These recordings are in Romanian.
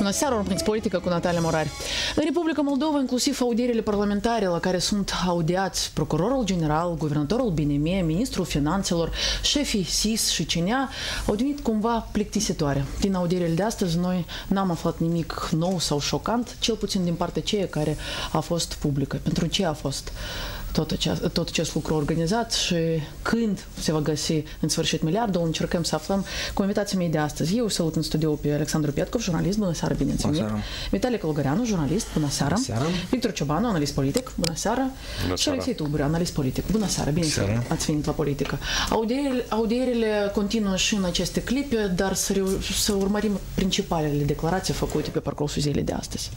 Bună seara, urmăriți Politică cu Natalia Morari. În Republica Moldova, inclusiv audierile parlamentare la care sunt audiați procurorul general, guvernatorul BNM, ministrul finanțelor, șefii SIS și CNA, au devenit cumva plictisitoare. Din audierile de astăzi, noi n-am aflat nimic nou sau șocant, cel puțin din partea ceea care a fost publică. Pentru ce a fost tot acest lucru organizat și când se va găsi în sfârșit miliardul, încercăm să aflăm cu invitații mei de astăzi. Eu salut în studio pe Alexandru Pietkov, jurnalist, bună seara, bine ați venit. Vitalie Călugăreanu, jurnalist, bună seara. Victor Ciobanu, analist politic, bună seara. Și Alexei Tulbure, analist politic, bună seara, bine ați venit la Politică. Audierile continuă și în aceste clipe, dar să urmărim principalele declarații făcute pe parcursul zilei de astăzi.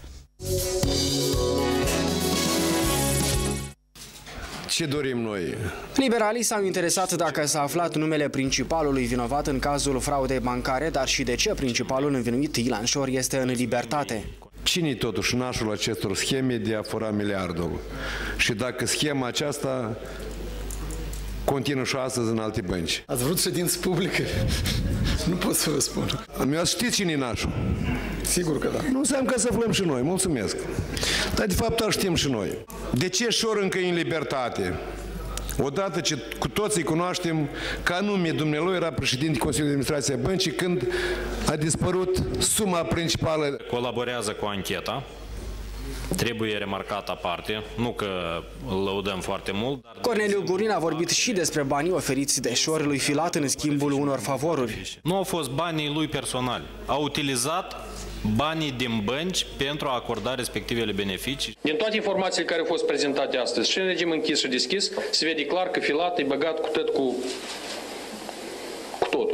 Ce dorim noi? Liberalii s-au interesat dacă s-a aflat numele principalului vinovat în cazul fraudei bancare, dar și de ce principalul învinuit, Ilan Șor, este în libertate. Cine-i totuși nașul acestor scheme de a fura miliardul? Și dacă schema aceasta continuă și astăzi în alte bănci? Ați vrut ședință publică? Nu pot să vă spun. Mi-ați știți cine-i nașul? Sigur că da. Nu înseamnă că să aflăm și noi, mulțumesc. Dar de fapt știm și noi. De ce Șor încă e în libertate? Odată ce cu toții cunoaștem că anume dumnealui era președinte Consiliului de Administrație a băncii când a dispărut suma principală. Colaborează cu ancheta. Trebuie remarcat aparte, nu că îl lăudăm foarte mult. Corneliu Gurin a vorbit și despre banii oferiți de Șor lui Filat în schimbul unor favoruri. Nu au fost banii lui personali. A utilizat banii din bănci pentru a acorda respectivele beneficii. Din toate informațiile care au fost prezentate astăzi, și în regim închis și deschis, se vede clar că Filat e băgat cu totul.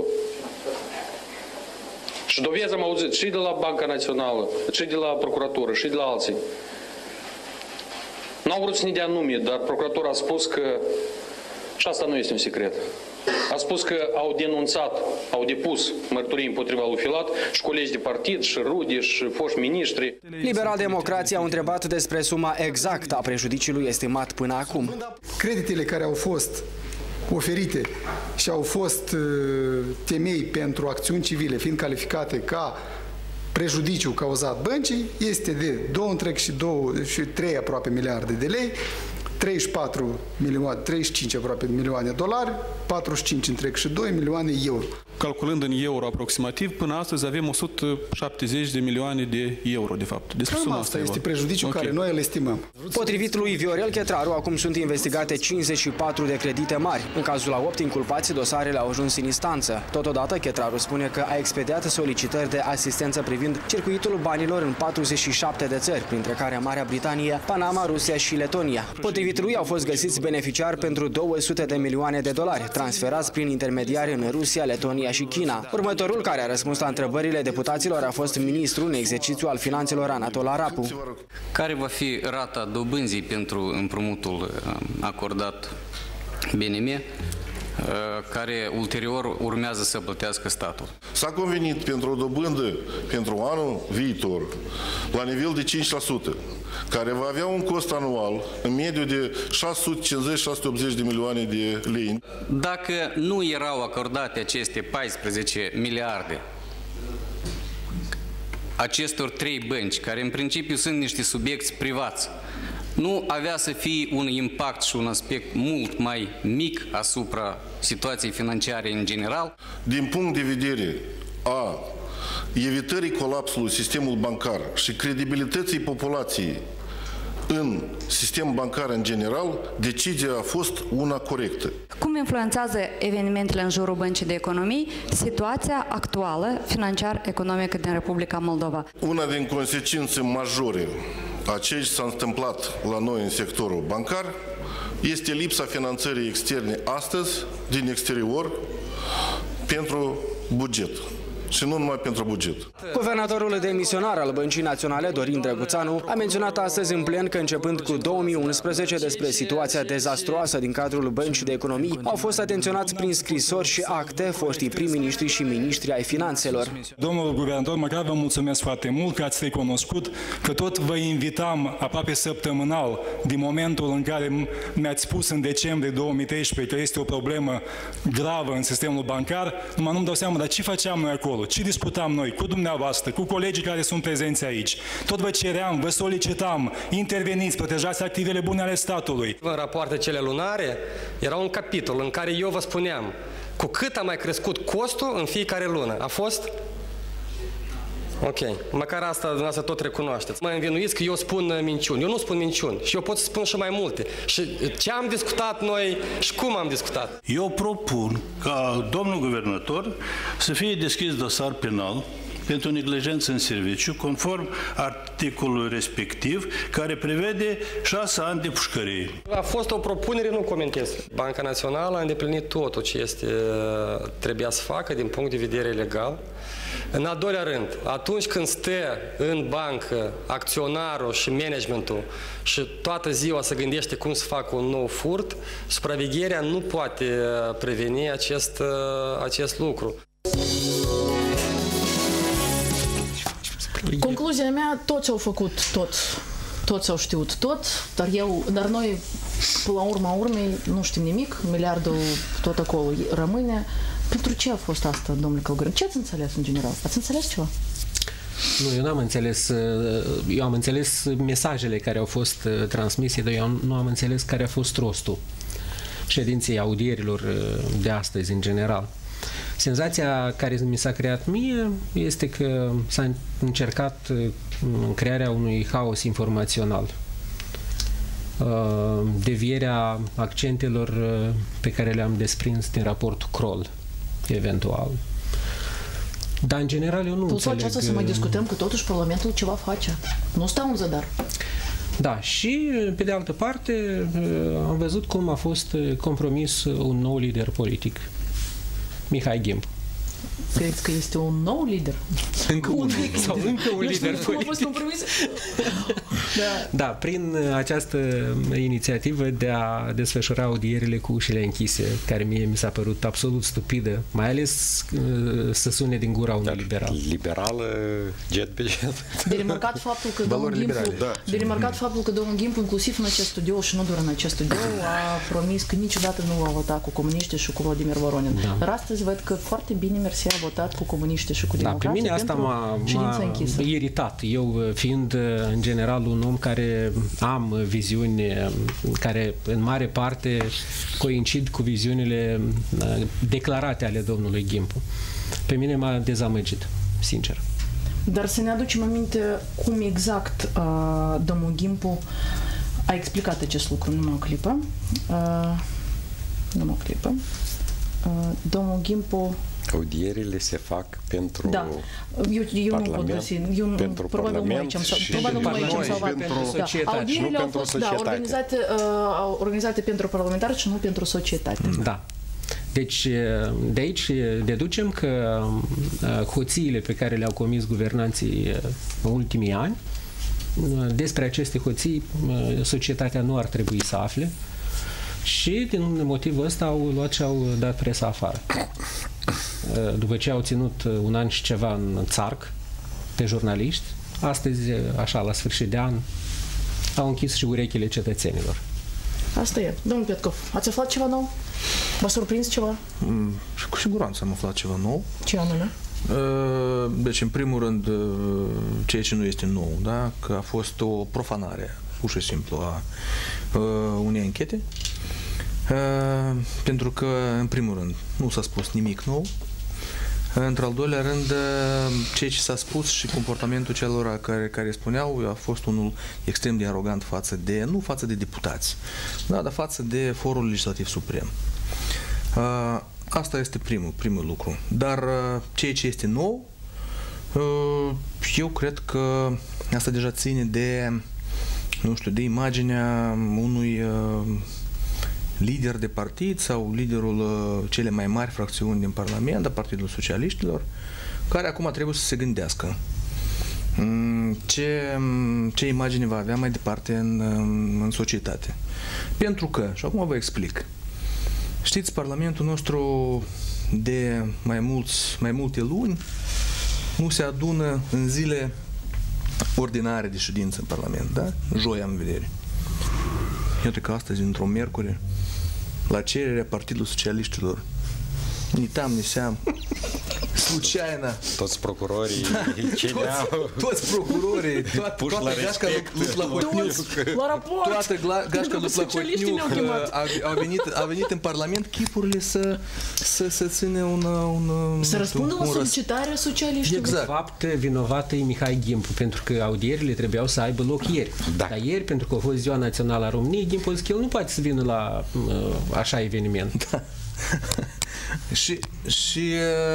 Și dovezi am auzit și de la Banca Națională, și de la Procuratură, și de la alții. N-au vrut să ne dea nume, dar Procuratura a spus că, și asta nu este un secret, a spus că au denunțat, au depus mărturii împotriva lui Filat și colegi de partid, și rude, și foști miniștri. Liberal-democrații au întrebat despre suma exactă a prejudiciului estimat până acum. Creditele care au fost oferite și au fost temei pentru acțiuni civile, fiind calificate ca prejudiciu cauzat băncii, este de 2,3 aproape miliarde de lei, 34 milioane, 35 aproape milioane de dolari, 45,2 milioane euro. Calculând în euro aproximativ, până astăzi avem 170 de milioane de euro, de fapt. Despre suma asta este prejudiciul care noi îl estimăm. Potrivit lui Viorel Chetraru, acum sunt investigate 54 de credite mari. În cazul a 8 inculpați, dosarele au ajuns în instanță. Totodată, Chetraru spune că a expediat solicitări de asistență privind circuitul banilor în 47 de țări, printre care Marea Britanie, Panama, Rusia și Letonia. Potrivit lui, au fost găsiți beneficiari pentru 200 de milioane de dolari, transferați prin intermediari în Rusia, Letonia și China. Următorul care a răspuns la întrebările deputaților a fost ministrul în exercițiu al finanțelor Anatol Arapu. Care va fi rata dobânzii pentru împrumutul acordat BNM, care ulterior urmează să plătească statul? S-a convenit pentru o dobândă pentru anul viitor la nivel de 5%, care va avea un cost anual în mediu de 650-680 de milioane de lei. Dacă nu erau acordate aceste 14 miliarde acestor 3 bănci, care în principiu sunt niște subiecti privați, nu avea să fie un impact și un aspect mult mai mic asupra situației financiare în general? Din punct de vedere a evitării colapsului sistemului bancar și credibilității populației în sistemul bancar în general, decizia a fost una corectă. Cum influențează evenimentele în jurul Băncii de Economii situația actuală financiar-economică din Republica Moldova? Una din consecințe majore a ce s-a întâmplat la noi în sectorul bancar este lipsa finanțării externe astăzi din exterior pentru buget. Și nu numai pentru buget. Guvernatorul demisionar al Băncii Naționale, Dorin Drăguțanu, a menționat astăzi în plen că începând cu 2011 despre situația dezastruoasă din cadrul Băncii de Economii au fost atenționați prin scrisori și acte foștii prim-ministri și ministri ai finanțelor. Domnul guvernator, măcar vă mulțumesc foarte mult că ați recunoscut că tot vă invitam aproape săptămânal din momentul în care mi-ați spus în decembrie 2013 că este o problemă gravă în sistemul bancar, numai nu-mi dau seama, dar ce făceam noi acolo? acolo? Ce discutam noi cu dumneavoastră, cu colegii care sunt prezenți aici? Tot vă ceream, vă solicitam, interveniți, protejați activele bune ale statului. În rapoarte cele lunare era un capitol în care eu vă spuneam cu cât a mai crescut costul în fiecare lună. A fost? Ok. Măcar asta dumneavoastră tot recunoașteți. Mă învinuiți că eu spun minciuni. Eu nu spun minciuni și eu pot să spun și mai multe. Și ce am discutat noi și cum am discutat. Eu propun ca domnul guvernator să fie deschis dosar penal pentru neglijență în serviciu, conform articolului respectiv, care prevede 6 ani de pușcărie. A fost o propunere, nu comentez. Banca Națională a îndeplinit totul ce trebuia să facă din punct de vedere legal. În al doilea rând, atunci când stă în bancă acționarul și managementul și toată ziua se gândește cum să facă un nou furt, supravegherea nu poate preveni acest lucru. Concluzia mea, toți au făcut tot. Toți au știut tot, dar noi, până la urma urmei, nu știm nimic, miliardul tot acolo rămâne. Pentru ce a fost asta, domnule Călugăran? Ce ați înțeles în general? Ați înțeles ceva? Nu, eu n-am înțeles. Eu am înțeles mesajele care au fost transmise, dar eu nu am înțeles care a fost rostul ședinței audierilor de astăzi, în general. Senzația care mi s-a creat mie este că s-a încercat crearea unui haos informațional. Devierea accentelor pe care le-am desprins din raportul Kroll, eventual. Dar, în general, eu nu înțeleg... aceasta să mai discutăm că totuși Parlamentul ceva face. Nu stau în zadar. Da, și, pe de altă parte, am văzut cum a fost compromis un nou lider politic, Mihai Gimpu. Credeți că este un nou lider? Încă un lider politic. Da, prin această inițiativă de a desfășura audierile cu ușile închise, care mie mi s-a părut absolut stupidă, mai ales să sune din gura unui liberal. Liberală, jet pe jet. De remarcat faptul că domnul Gimpu, inclusiv în acest studio și nu doar în acest studio, a promis că niciodată nu va vota cu comuniștii și cu Vladimir Voronin. Da. Dar astăzi văd că foarte bine mersi a votat cu comuniștii și cu democrații. Da, pe mine asta m-a iritat. Eu fiind în general un om care am viziuni care în mare parte coincid cu viziunile declarate ale domnului Gimpu. Pe mine m-a dezamăgit, sincer. Dar să ne aducem aminte cum exact domnul Gimpu a explicat acest lucru. Numai o clipă. Domnul Gimpu... Audierile se fac pentru eu nu pot găsi. Pentru Parlament și pentru societate. Audierile au fost organizate pentru parlamentari și nu pentru societate. Da. Deci, de aici deducem că hoțiile pe care le-au comis guvernanții în ultimii ani, despre aceste hoții, societatea nu ar trebui să afle și, din motivul ăsta, au luat și au dat presa afară. După ce au ținut un an și ceva în țarc pe jurnaliști, astăzi, așa, la sfârșit de an, au închis și urechile cetățenilor. Asta e. Domnul Petkov, ați aflat ceva nou? V-a surprins ceva? Cu siguranță am aflat ceva nou. Ce anume? Deci, în primul rând, ceea ce nu este nou, da? Că a fost o profanare, pur și simplu, a unei anchete. Pentru că, în primul rând, nu s-a spus nimic nou. Într-al doilea rând, ceea ce s-a spus și comportamentul celor care spuneau a fost unul extrem de arogant față de, nu față de deputați, da, dar față de Forul Legislativ Suprem. Asta este primul lucru. Dar ceea ce este nou, eu cred că asta deja ține de, nu știu, de imaginea unui lider de partid sau liderul cele mai mari fracțiuni din Parlament, a Partidul Socialiștilor, care acum trebuie să se gândească ce imagine va avea mai departe în societate. Pentru că, și acum vă explic, știți, Parlamentul nostru de mai multe luni nu se adună în zile ordinare de ședință în Parlament, da? Joi am în vedere. Iată că astăzi, într-o miercuri, la cererea Partidului Socialiștilor, ni tam, ni seam, случайно. Toți procurorii, toți procurorii, toată gașca lui Plahotniuc, toată gașca lui Plahotniuc a venit în Parlament chipurile să ține un să răspundă la solicitarea socialiștilor. Exact. De fapt, vinovată e Mihai Gimpu, pentru că audierile trebuiau să aibă loc ieri. Da. Dar ieri, pentru că a fost Ziua Națională a României, Gimpu a zis că el nu poate să vină la așa eveniment. Da. și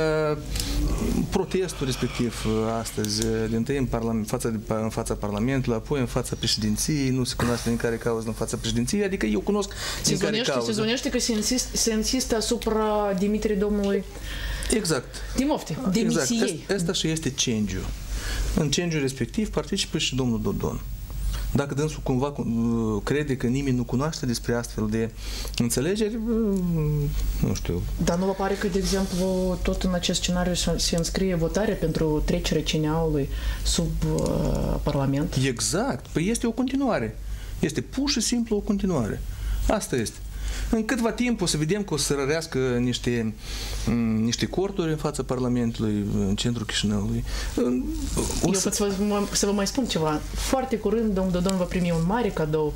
protestul respectiv astăzi din tăi în fața Parlamentului, apoi în fața președinției, nu se cunoaște din care cauză în fața președinției, adică eu cunosc din care cauză. Se zvonește că se insistă asupra demiterii domnului Timofte, demisiei. Exact. Asta și este change-ul. În change-ul respectiv participă și domnul Dodon. Dacă dânsul cumva crede că nimeni nu cunoaște despre astfel de înțelegeri, nu știu. Dar nu vă pare că, de exemplu, tot în acest scenariu se înscrie votarea pentru trecerea CNA-ului sub Parlament? Exact. Păi este o continuare. Este pur și simplu o continuare. Asta este. În câtva timp o să vedem că o să rărească niște corturi în fața Parlamentului, în centrul Chișinăului. Eu pot să vă mai spun ceva. Foarte curând, domnul Dodon va primi un mare cadou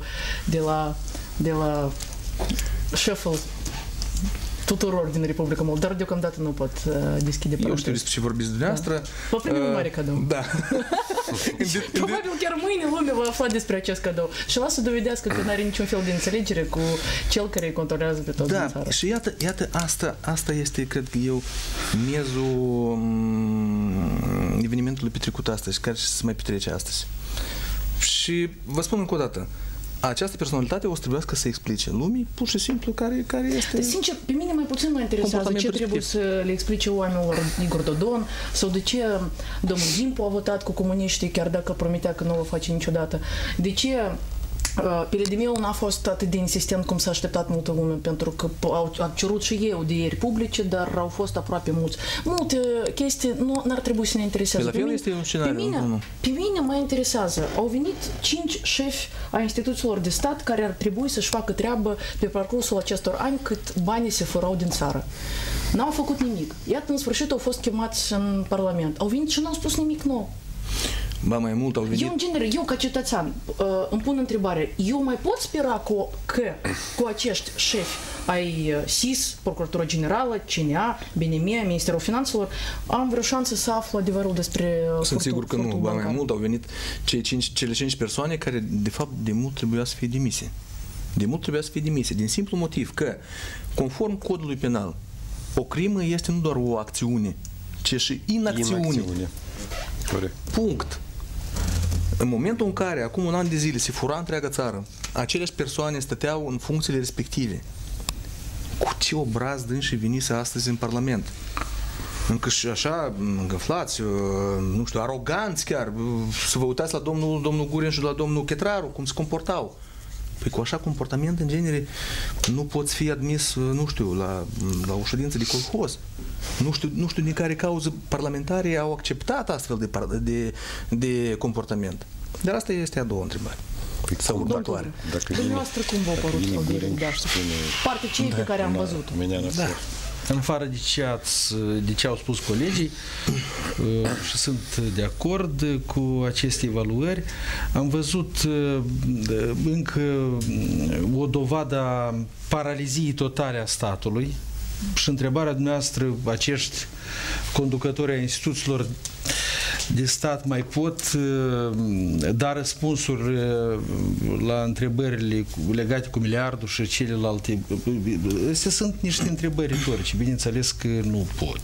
de la șeful tuturor din Republica Moldova, dar deocamdată nu pot deschide paranteze. Eu știu despre ce vorbiți dumneavoastră. Da. Va primi un mare cadou. Da. Probabil chiar mâine lumea va afla despre acest cadou. Și lasă dovedească că nu are niciun fel de înțelegere cu cel care îi controlează pe toți din țară. Și iată asta este, cred că eu, miezul evenimentului petrecut astăzi, care se mai petrece astăzi. Și vă spun încă o dată, această personalitate o să trebuiască să explice lumii, pur și simplu, care este... Sincer, pe mine mai puțin mă interesează ce trebuie să le explice oamenilor Igor Dodon sau de ce domnul Gimpu a votat cu comuniștii, chiar dacă promitea că nu o va face niciodată. De ce Peledimiul n-a fost atât de insistent cum s-a așteptat multă lume, pentru că au cerut și ei audieri publice, dar au fost aproape mulți. Multe chestii n-ar trebui să ne interesează. Pe mine mă interesează. Au venit 5 șefi a instituțiilor de stat care ar trebui să-și facă treabă pe parcursul acestor ani cât banii se furau din țară. N-au făcut nimic. Iată, în sfârșit au fost chemați în Parlament. Au venit și n-au spus nimic nou. Ba mai mult au venit. Eu, în genere, eu ca cetățean îmi pun întrebare, eu mai pot spera că cu acești șefi ai SIS, Procuratura Generală, CNA, BNM, Ministerul Finanțelor, am vreo șansă să aflu adevărul despre Sunt sigur că nu, ba mai mult au venit cele 5 persoane care, de fapt, de mult trebuia să fie demise. De mult trebuia să fie demise, din simplu motiv că, conform codului penal, o crimă este nu doar o acțiune, ci și inacțiune. Punct. În momentul în care, acum un an de zile, se fura întreaga țară, aceleași persoane stăteau în funcțiile respective. Cu ce obraz dânsii venise astăzi în Parlament? Încă și așa, îngăflați, nu știu, aroganți chiar, să vă uitați la domnul Guren și la domnul Chetraru, cum se comportau. Păi cu așa comportament, în genere, nu poți fi admis, nu știu, la o ședință de colhoz. Nu știu din care cauză parlamentarii au acceptat astfel de comportament. Dar asta este a doua întrebare. Sau următoare. Dumneavoastră cum v-a părut audierile de astăzi? Parte cei pe care am văzut. În afară de ce au spus colegii, și sunt de acord cu aceste evaluări, am văzut încă o dovadă a paraliziei totale a statului și întrebarea dumneavoastră, acești conducători ai instituțiilor de stat mai pot da răspunsuri la întrebările legate cu miliardul și celelalte. Astea sunt niște întrebări retorice, bineînțeles că nu pot.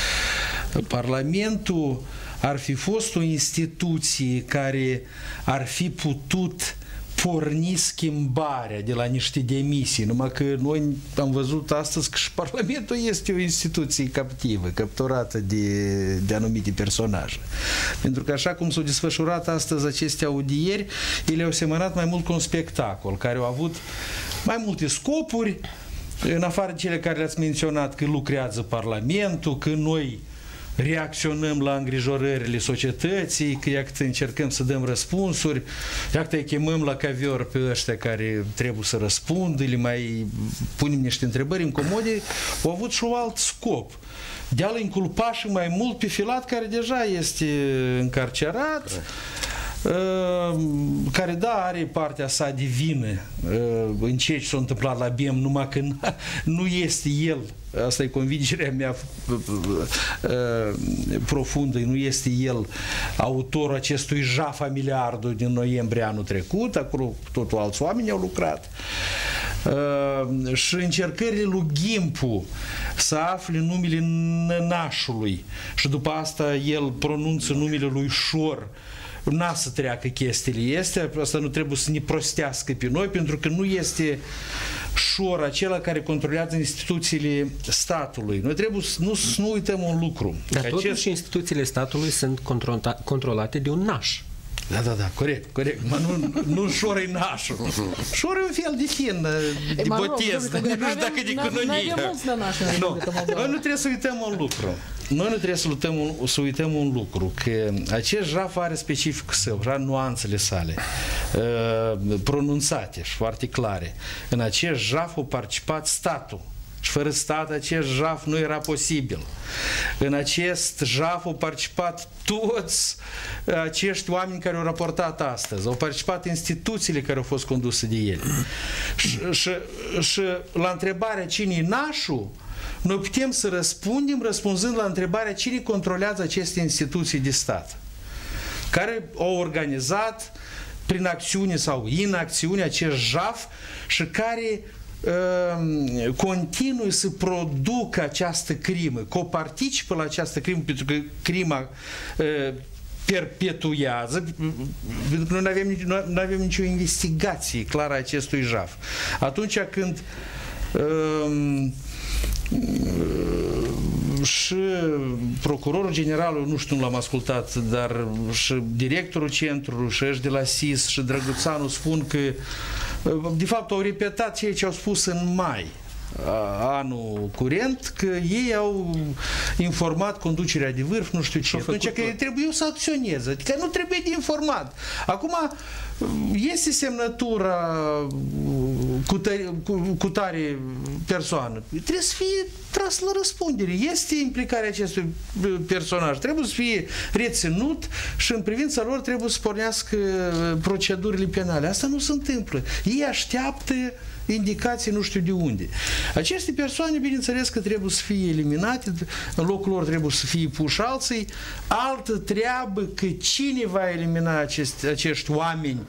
Parlamentul ar fi fost o instituție care ar fi putut porni schimbarea de la niște demisii, numai că noi am văzut astăzi că și Parlamentul este o instituție captivă, capturată de anumite personaje. Pentru că așa cum s-au desfășurat astăzi aceste audieri, ele au semănat mai mult cu un spectacol, care au avut mai multe scopuri, în afară de cele care le-ați menționat, că lucrează Parlamentul, că noi reacționăm la îngrijorările societății, că iată încercăm să dăm răspunsuri, iată îi chemăm la cavior pe ăștia care trebuie să răspundă, le mai punem niște întrebări incomode, au avut și un alt scop. De a-l inculpa și mai mult pe Filat, care deja este încarcerat, care, da, are partea sa de vină în ceea ce s-a întâmplat la BEM, numai că nu este el, asta e convingerea mea profundă, nu este el autorul acestui jaf a miliardului din noiembrie anul trecut, acolo totul alți oameni au lucrat. Și încercările lui Ghimpu să afle numele nănașului și după asta el pronunță numele lui Șor, n-a să treacă chestiile astea, asta nu trebuie să ne prostească pe noi, pentru că nu este Șor acela care controlează instituțiile statului. Noi trebuie să nu uităm un lucru. Dar totuși instituțiile statului sunt controlate de un naș. Da, corect. Mă, nu Șor e nașul. Șor e un fel de fin, de botez, nu știu dacă de cununie. Noi nu trebuie să uităm un lucru. Noi nu trebuie să uităm un lucru, că acest jaf are specificul său, are nuanțele sale pronunțate și foarte clare. În acest jaf a participat statul. Și fără stat acest jaf nu era posibil. În acest jaf au participat toți acești oameni care au raportat astăzi. Au participat instituțiile care au fost conduse de ele. Și la întrebarea cine e nașul, noi putem să răspundem răspunzând la întrebarea cine controlează aceste instituții de stat, care au organizat prin acțiune sau inacțiune acest jaf și care continuă să producă această crimă, coparticipă la această crimă, pentru că crima perpetuează, pentru că noi nu avem nicio investigație clară a acestui jaf. Atunci când și procurorul general, nu știu, nu l-am ascultat, dar și directorul centrului, și ăștia de la SIS și Drăguțanu spun că de fapt au repetat ceea ce au spus în mai anul curent, că ei au informat conducerea de vârf, nu știu ce, atunci că trebuie să acționeze, că nu trebuie de informat. Acum este semnătura cu tare persoană, trebuie să fie tras la răspundere, este implicarea acestui personaj, trebuie să fie reținut și în privința lor trebuie să pornească procedurile penale. Asta nu se întâmplă. Ei așteaptă indicații nu știu de unde. Aceste persoane, bineînțeles că trebuie să fie eliminate, în locul lor trebuie să fie puși alții. Altă treabă că cine va elimina acești oameni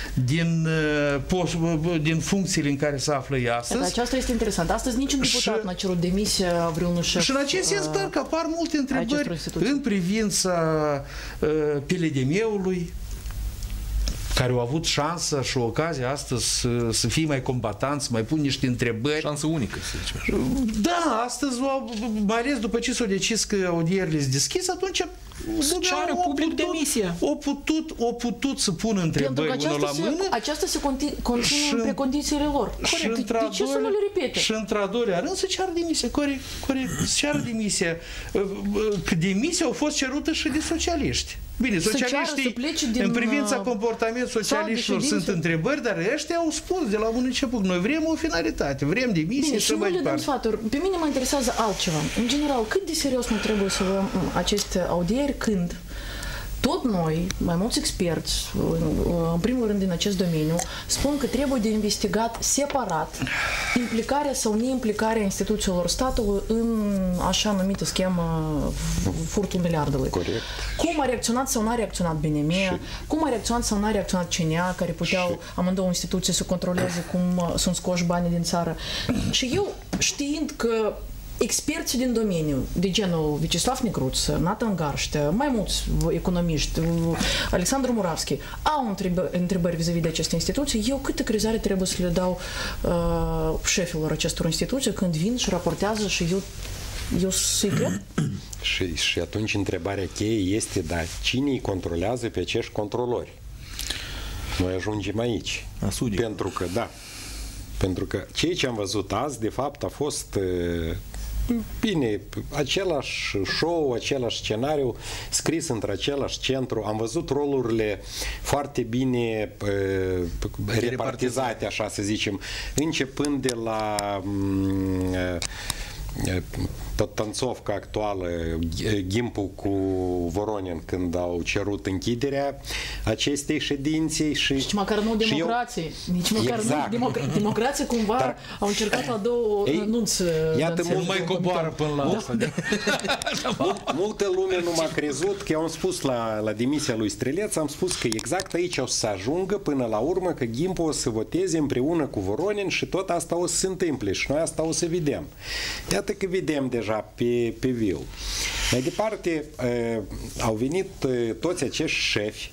din funcțiile în care se află ei astăzi. Aceasta este interesant. Astăzi niciun deputat n-a cerut demisia vreunui șef. Și în acest sens, sper că apar multe întrebări în privința PLDM-ului, care au avut șansa și ocazia astăzi să fie mai combatanți, mai pun niște întrebări. Șansă unică, să zicem așa. Da, astăzi, mai ales după ce s-au decis că audierile sunt deschise, atunci ceară public demisia. O putut să pună întrebări unul la mână. Aceasta se continuă în precondițiile lor. Corect. De ce să nu le repete? Și într-a doilea rând să ceară demisia. Corect. Să ceară demisia. Că demisia a fost cerută și de socialiști. Bine, socialiștii, în privința comportamentului socialiștilor sunt întrebări, dar ăștia au spus de la un început, noi vrem o finalitate, vrem demisie și mai departe. Pe mine mă interesează altceva. În general, cât de serios nu trebuie să luăm aceste audieri când tot noi, mai mulți experți, în primul rând din acest domeniu, spun că trebuie de investigat separat implicarea sau neimplicarea instituțiilor statului în așa numită schemă furtul miliardului. Corect. Cum a reacționat sau n-a reacționat BNM, cum a reacționat sau n-a reacționat CNA, care puteau amândouă instituții să controleze cum sunt scoși banii din țară. Și eu, știind că experții din domeniu, de genul Vyacheslav Necruț, Nathan Garște, mai mulți economiști, Alexandru Muravski, au întrebări vis-a-vis de aceste instituții, eu câtă crezare trebuie să le dau șefilor acestor instituții când vin și raportează și eu să-i cred? Și atunci întrebarea cheie este, dar cine îi controlează pe acești controlori? Noi ajungem aici. Pentru că, da, pentru că ceea ce am văzut azi, de fapt, a fost bine, același show, același scenariu, scris într-același centru. Am văzut rolurile foarte bine repartizate, așa să zicem, începând de la tanțovca actuală, Gimpul cu Voronin, când au cerut închiderea acestei ședințe și nici măcar nu democrație, nici măcar nu democrație, cumva au încercat la două nunți. Iată, nu mai coboară până la asta. Multă lume nu m-a crezut, că eu am spus la demisia lui Streleț, am spus că exact aici o să se ajungă până la urmă, că Gimpul o să voteze împreună cu Voronin și tot asta o să se întâmple și noi asta o să vedem. Iată că vedem deja pe viu. Mai departe, au venit toți acești șefi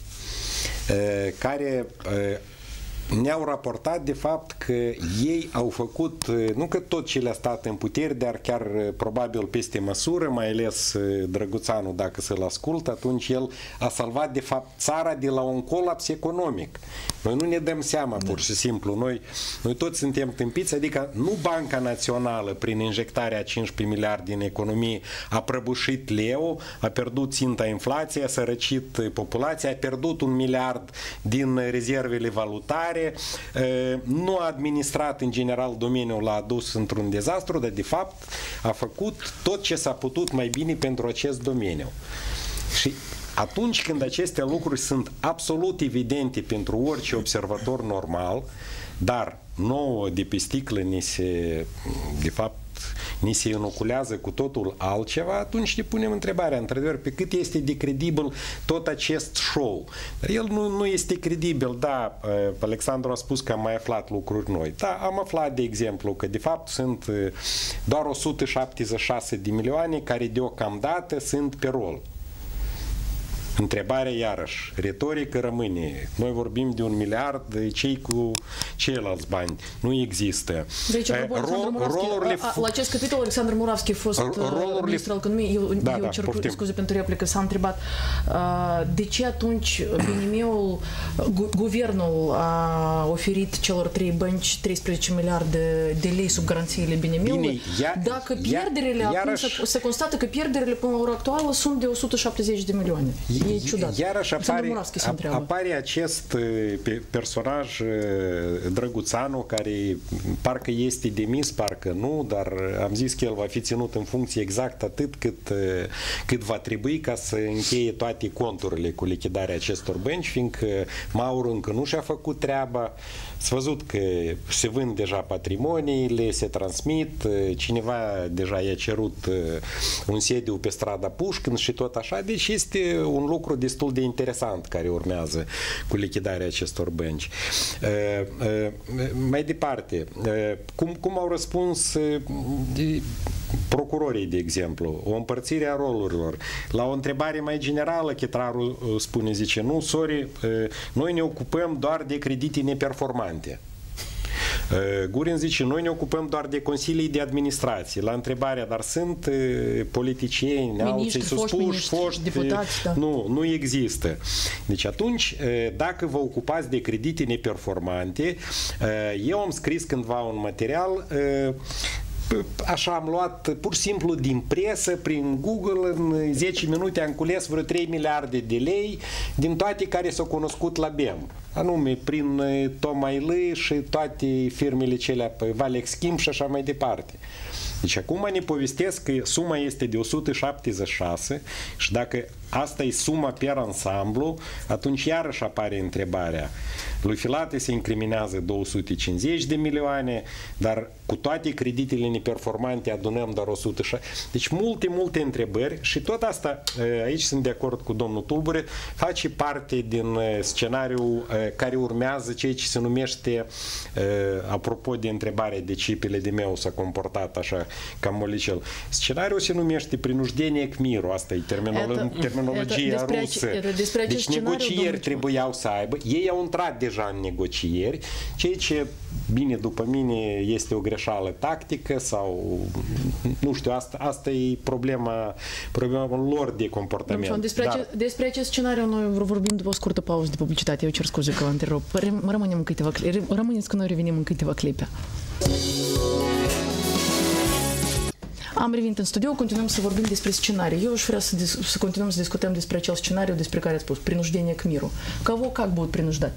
care ne-au raportat de fapt că ei au făcut, nu că tot ce le-a stat în putere, dar chiar probabil peste măsură, mai ales Drăguțanu, dacă să-l ascult, atunci el a salvat de fapt țara de la un colaps economic. Noi nu ne dăm seama, pur și simplu. Noi toți suntem tâmpiți, adică nu Banca Națională, prin injectarea a 15 miliarde în economie, a prăbușit leu, a pierdut ținta inflației, a sărăcit populația, a pierdut 1 miliard din rezervele valutare, nu a administrat în general domeniul, l-a adus într-un dezastru, dar de fapt a făcut tot ce s-a putut mai bine pentru acest domeniu. Și atunci când aceste lucruri sunt absolut evidente pentru orice observator normal, dar nouă de pe sticlă de fapt ni se inoculează cu totul altceva, atunci ne punem întrebarea, într-adevăr, pe cât este de credibil tot acest show. Dar el nu este credibil. Da, Alexandru a spus că am mai aflat lucruri noi. Da, am aflat, de exemplu, că de fapt sunt doar 176 de milioane care deocamdată sunt pe rol. Întrebarea iarăși, retorică rămâne. Noi vorbim de 1 miliard, cei cu ceilalți bani. Nu există. Deci, la acest capitol, Alexandru Muravski, fost ministru al economiei, eu cer scuze pentru replică, s-a întrebat de ce atunci BNM-ul, guvernul a oferit celor 3 bănci 13 miliarde de lei sub garanțiile BNM-ului, dacă pierderile, acum se constată că pierderile până la ora actuală sunt de 170 de milioane. E ciudat. Iarăși apare acest personaj Drăguțanu, care parcă este demis, parcă nu, dar am zis că el va fi ținut în funcție exact atât cât va trebui ca să încheie toate conturile cu lichidarea acestor bănci, fiindcă Maur încă nu și-a făcut treaba. S-a văzut că se vând deja patrimoniile, se transmit, cineva deja i-a cerut un sediu pe strada Pușkin și tot așa, deci este un lucru destul de interesant care urmează cu lichidarea acestor bănci. Mai departe, cum au răspuns procurorii, de exemplu, o împărțire a rolurilor. La o întrebare mai generală, Chetraru spune, zice, nu, sorry, noi ne ocupăm doar de credite neperformante. Gurin zice, noi ne ocupăm doar de consilii de administrație. La întrebarea, dar sunt politicieni, alții suspuși, foști, deputați, da. Nu există. Deci atunci, dacă vă ocupați de credite neperformante, eu am scris cândva un material, așa am luat pur și simplu din presă, prin Google, în 10 minute am cules vreo 3 miliarde de lei din toate care s-au cunoscut la BEM. Anume, prin Tomailă și toate firmele celea pe Valex Schimb și așa mai departe. Deci acum ne povestesc că suma este de 176 și dacă asta e suma per ansamblu, atunci iarăși apare întrebarea. Lui Filate se incriminează 250 de milioane, dar cu toate creditele neperformante adunăm doar 160. Deci multe întrebări și tot asta, aici sunt de acord cu domnul Tulbure, face parte din scenariul care urmează, ceea ce se numește, apropo de întrebarea de ce PLDM-ul s-a comportat așa cam molicel. Scenariul se numește prinujdenie Cmiru, asta e terminologia rusă. Deci negocieri trebuiau să aibă. Ei au intrat deja în negocieri, ceea ce, bine, după mine, este o greșeală tactică sau, nu știu, asta e problema lor de comportament. Despre acest scenariu noi vorbim după o scurtă pauză de publicitate. Eu cer scuze că vă întrerup. Rămâneți că noi revenim în câteva clipe. Am revenit în studio, continuăm să vorbim despre scenarii. Eu aș vrea să continuăm să discutăm despre acel scenariu despre care ați spus, принуждение к миру. Кого как будут принуждать?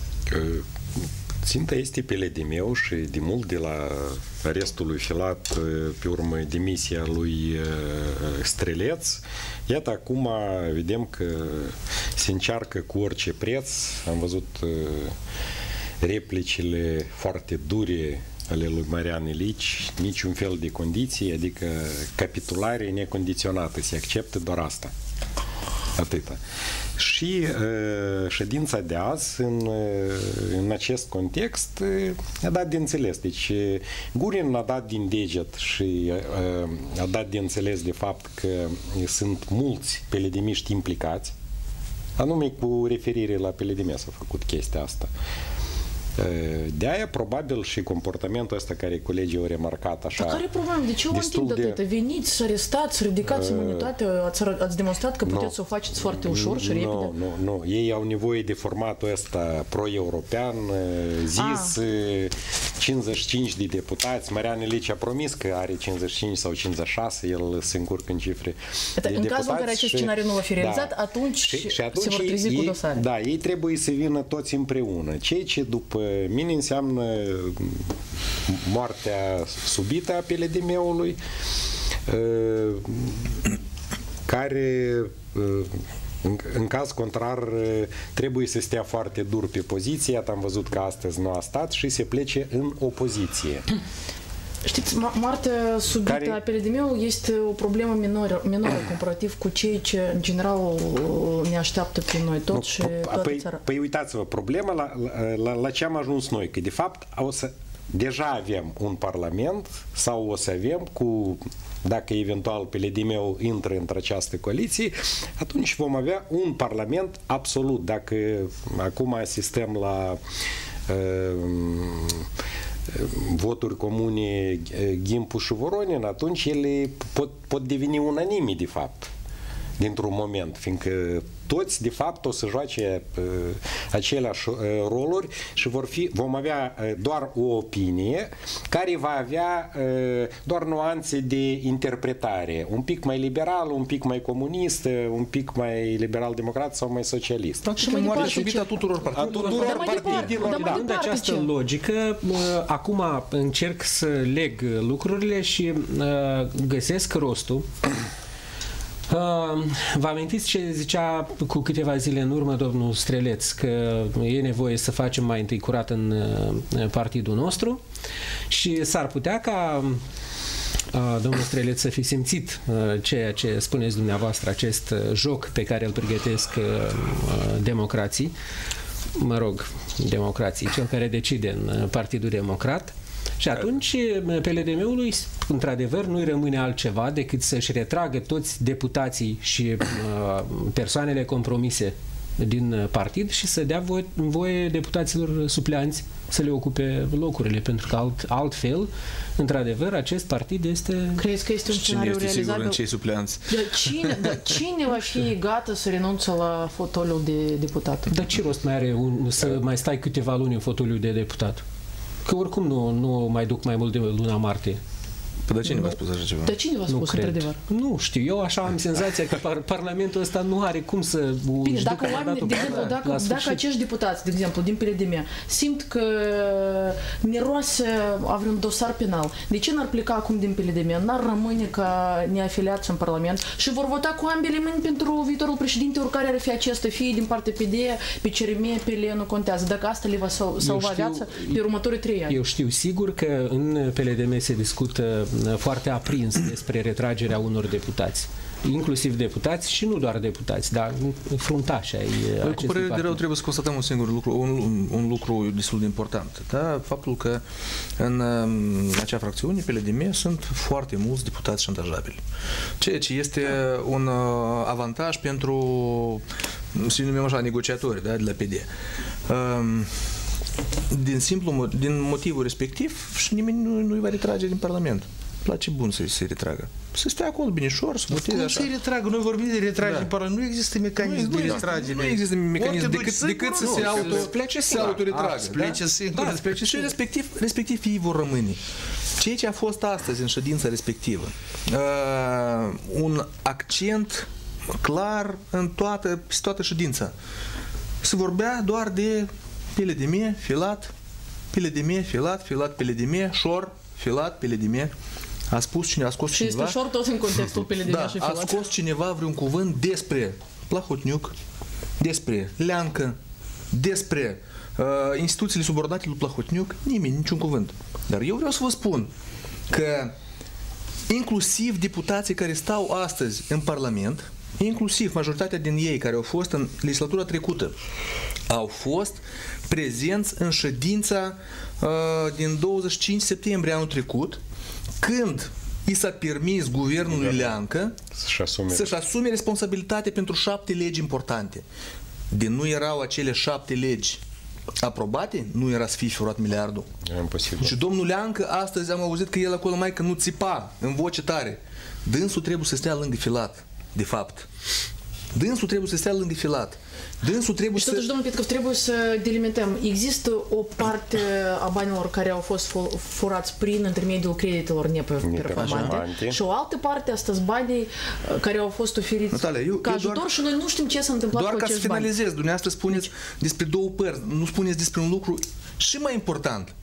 Ținta este PLDM-ul și de mult de la arestul lui Filat pe urmă demisia lui Streleț. Iată, acum vedem că se încearcă cu orice preț. Am văzut replicile foarte dure ale lui Marian Ilici, niciun fel de condiții, adică capitulare necondiționată, se acceptă doar asta. Atâta. Și ședința de azi, în acest context, a dat de înțeles. Deci, Gurin a dat din deget și a dat de înțeles de fapt că sunt mulți peledimiști implicați, anume cu referire la PLDM s-a făcut chestia asta. De aia, probabil, și comportamentul ăsta care colegii au remarcat așa... Dar care e problema? De ce o timp de atât? Veniți, arestați, ridicați imunitatea, ați demonstrat că puteți să o faceți foarte ușor și repede? Nu. Ei au nevoie de formatul ăsta pro-european, zis 55 de deputați. Marian Ilici a promis că are 55 sau 56, el se încurcă în cifre de deputați. În cazul în care acest scenariu nu va fi realizat, atunci se vor trezi cu dosare. Da, ei trebuie să vină toți împreună. Ceea ce după mine înseamnă moartea subită a PLDM-ului, care în caz contrar trebuie să stea foarte dur pe poziție. Am văzut că astăzi nu a stat și se plece în opoziție. Știți, moartea subită a PLDM-ului este o problemă minoră comparativ cu cei ce, în general, ne așteaptă pe noi toți și toată țara. Păi uitați-vă, problema la ce am ajuns noi, că de fapt deja avem un parlament sau o să avem dacă eventual PLDM-ul intră într-această coaliție, atunci vom avea un parlament absolut. Dacă acum asistăm la voturi comune Gimpu și Voronin, atunci ele pot deveni unanime, de fapt, dintr-un moment, fiindcă toți, de fapt, o să joace aceleași roluri și vom avea doar o opinie care va avea doar nuanțe de interpretare, un pic mai liberal, un pic mai comunist, un pic mai liberal-democrat sau mai socialist. Și mai moartea subită a tuturor partidelor. Dând această logică, acum încerc să leg lucrurile și găsesc rostul. Vă amintiți ce zicea cu câteva zile în urmă domnul Streleț, că e nevoie să facem mai întâi curat în partidul nostru și s-ar putea ca domnul Streleț să fi simțit ceea ce spuneți dumneavoastră, acest joc pe care îl pregătesc democrații, democrații, cel care decide în Partidul Democrat. Și atunci PLDM-ului, într-adevăr, nu-i rămâne altceva decât să-și retragă toți deputații și persoanele compromise din partid și să dea voie deputaților supleanți să le ocupe locurile, pentru că altfel, într-adevăr, acest partid este... Crezi că este un scenariu realizabil? Cine este sigur în cei supleanți? Cine va fi gata să renunțe la fotoliul de deputat? Dar ce rost mai are să mai stai câteva luni în fotoliul de deputat? Că oricum nu mai duc mai mult de luna martie. Păi de cine v-a spus așa ceva? De cine v-a spus, într-adevăr? Nu știu, eu așa am senzația că Parlamentul ăsta nu are cum să Bine, dacă oamenii, de exemplu, dacă acești deputați, de exemplu, din PLDM, simt că miroase a vreun dosar penal, de ce n-ar pleca acum din PLDM? N-ar rămâne ca neafiliați în Parlament și vor vota cu ambele mâini pentru viitorul președinte, oricare ar fi acesta, fie din partea PD, pe CRM, PL, nu contează. Dacă asta le va salva viața pe următorii 3 ani. Eu știu sigur că în PLDM se discută foarte aprins despre retragerea unor deputați. Inclusiv deputați și nu doar deputați, dar fruntași ai acestui partid. Cu părere de rău trebuie să constatăm un singur lucru, un lucru destul de important. Da? Faptul că în acea fracțiune, PLDM, sunt foarte mulți deputați șantajabili. Ceea ce este un avantaj pentru, să numim așa, negociatori, da, de la PD. Din motivul respectiv și nimeni nu-i va retrage din Parlament. place bun să se retragă. Să stea acolo binișor, să voteze așa. Cum se retragă? Noi vorbim de retragere Parlamentului. Nu există mecanism de retragere. Nu există mecanism decât să se autoretragă. Să plece singur. Și respectiv ei vor rămâne. Ceea ce a fost astăzi în ședința respectivă, un accent clar în toată ședința. Se vorbea doar de pile de mie, filat, pile de mie, filat, pile de mie, șor, filat, pile de mie. A scos cineva... Și este șor tot în contextul pile de mie și filat. A scos cineva vreun cuvânt despre Plahotniuc, despre Leancă, despre instituțiile subordonate lui Plahotniuc, nimeni, niciun cuvânt. Dar eu vreau să vă spun că inclusiv deputații care stau astăzi în Parlament, inclusiv majoritatea din ei care au fost în legislatura trecută, au fost prezenți în ședința din 25 septembrie anul trecut, când i s-a permis guvernului Leancă să-și asume responsabilitate pentru 7 legi importante. De nu erau acele 7 legi aprobate, nu era să fie furat miliardul. Imposibil. Și domnul Leancă, astăzi am auzit că el acolo mai că nu țipa în voce tare. Dânsul trebuie să stea lângă Filat, de fapt. Dânsul trebuie să stea lângă Filat. Dânsul trebuie și totuși, domnul Petkov, trebuie să delimităm. Există o parte a banilor care au fost furați prin intermediul creditelor neperformante și o altă parte, astăzi, banii care au fost oferiți Natalia, ca ajutor și noi nu știm ce s-a întâmplat cu acești bani. Doar ca să finalizez, dumneavoastră spuneți despre două părți, nu spuneți despre un lucru și mai important.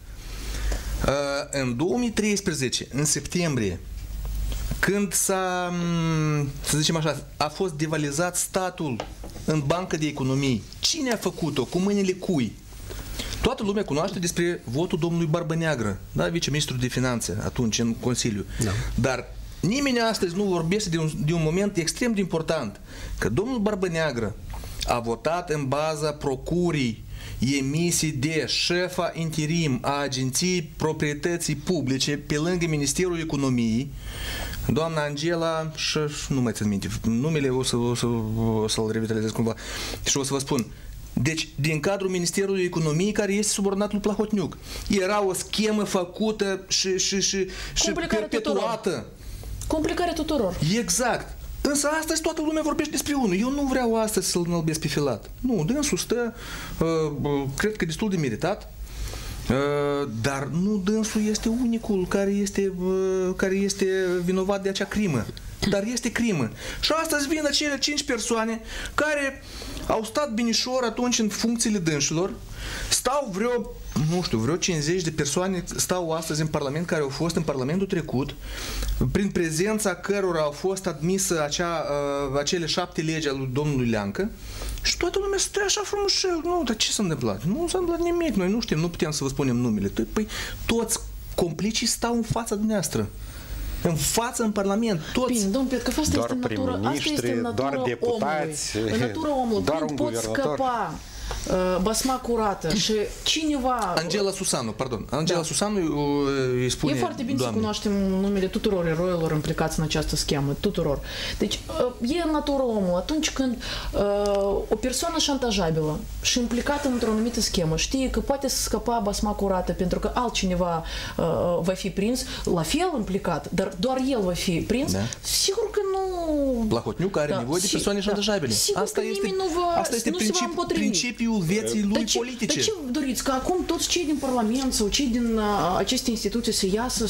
În 2013, în septembrie, când s-a, să zicem așa, a fost devalizat statul în Banca de Economie, cine a făcut-o? Cu mâinile cui? Toată lumea cunoaște despre votul domnului Barbăneagră, da, viceministrul de Finanțe, atunci în Consiliu. Da. Dar nimeni astăzi nu vorbește de un moment extrem de important, că domnul Barbăneagră a votat în baza procurii emisii de șefa interim a Agenției Proprietății Publice pe lângă Ministerul Economiei, doamna Angela, și nu mai țin minte numele, o să-l revitalizez cumva și o să vă spun. Deci, din cadrul Ministerului Economiei, care este subordonat lui Plahotniuc, era o schemă făcută și perpetuată. Complicare tuturor. Exact. Însă astăzi toată lumea vorbește despre unul. Eu nu vreau astăzi să-l înălbesc pe Filat. Nu, dânsul stă, cred că destul de meritat, dar nu dânsul este unicul care este vinovat de acea crimă. Dar este crimă. Și astăzi vin acele 5 persoane care au stat binișor atunci în funcțiile dânșilor, stau vreo 50 de persoane stau astăzi în Parlament, care au fost în Parlamentul trecut, prin prezența cărora au fost admisă acele 7 legi ale lui domnului Leancă, și toată lumea stă așa frumușel. Nu, dar ce s-a întâmplat? Nu s-a întâmplat nimic, noi nu știm, nu putem să vă spunem numele. Păi toți complicii stau în fața dumneavoastră. În față, în Parlament, toți. Bine, domnul Petkov, asta este natura deputați, omului. În natura omului, când poți scăpa basma curată și cineva... Angela Susanu, pardon. Angela Susanu îi spune... E foarte bine să cunoaștem numele tuturor eroilor implicați în această schemă, tuturor. Deci, e în natura omului. Atunci când o persoană șantajabilă și implicată într-o anumită schemă știe că poate să scăpa basma curată pentru că altcineva va fi prins, la fel implicat, dar doar el va fi prins, sigur că nu... Plahotniuc are nevoie de persoane șantajabile. Sigur că nimeni nu se va împotrivi. Vieții lui politice. De ce doriți? Că acum toți cei din Parlament sau cei din aceste instituții să iasă,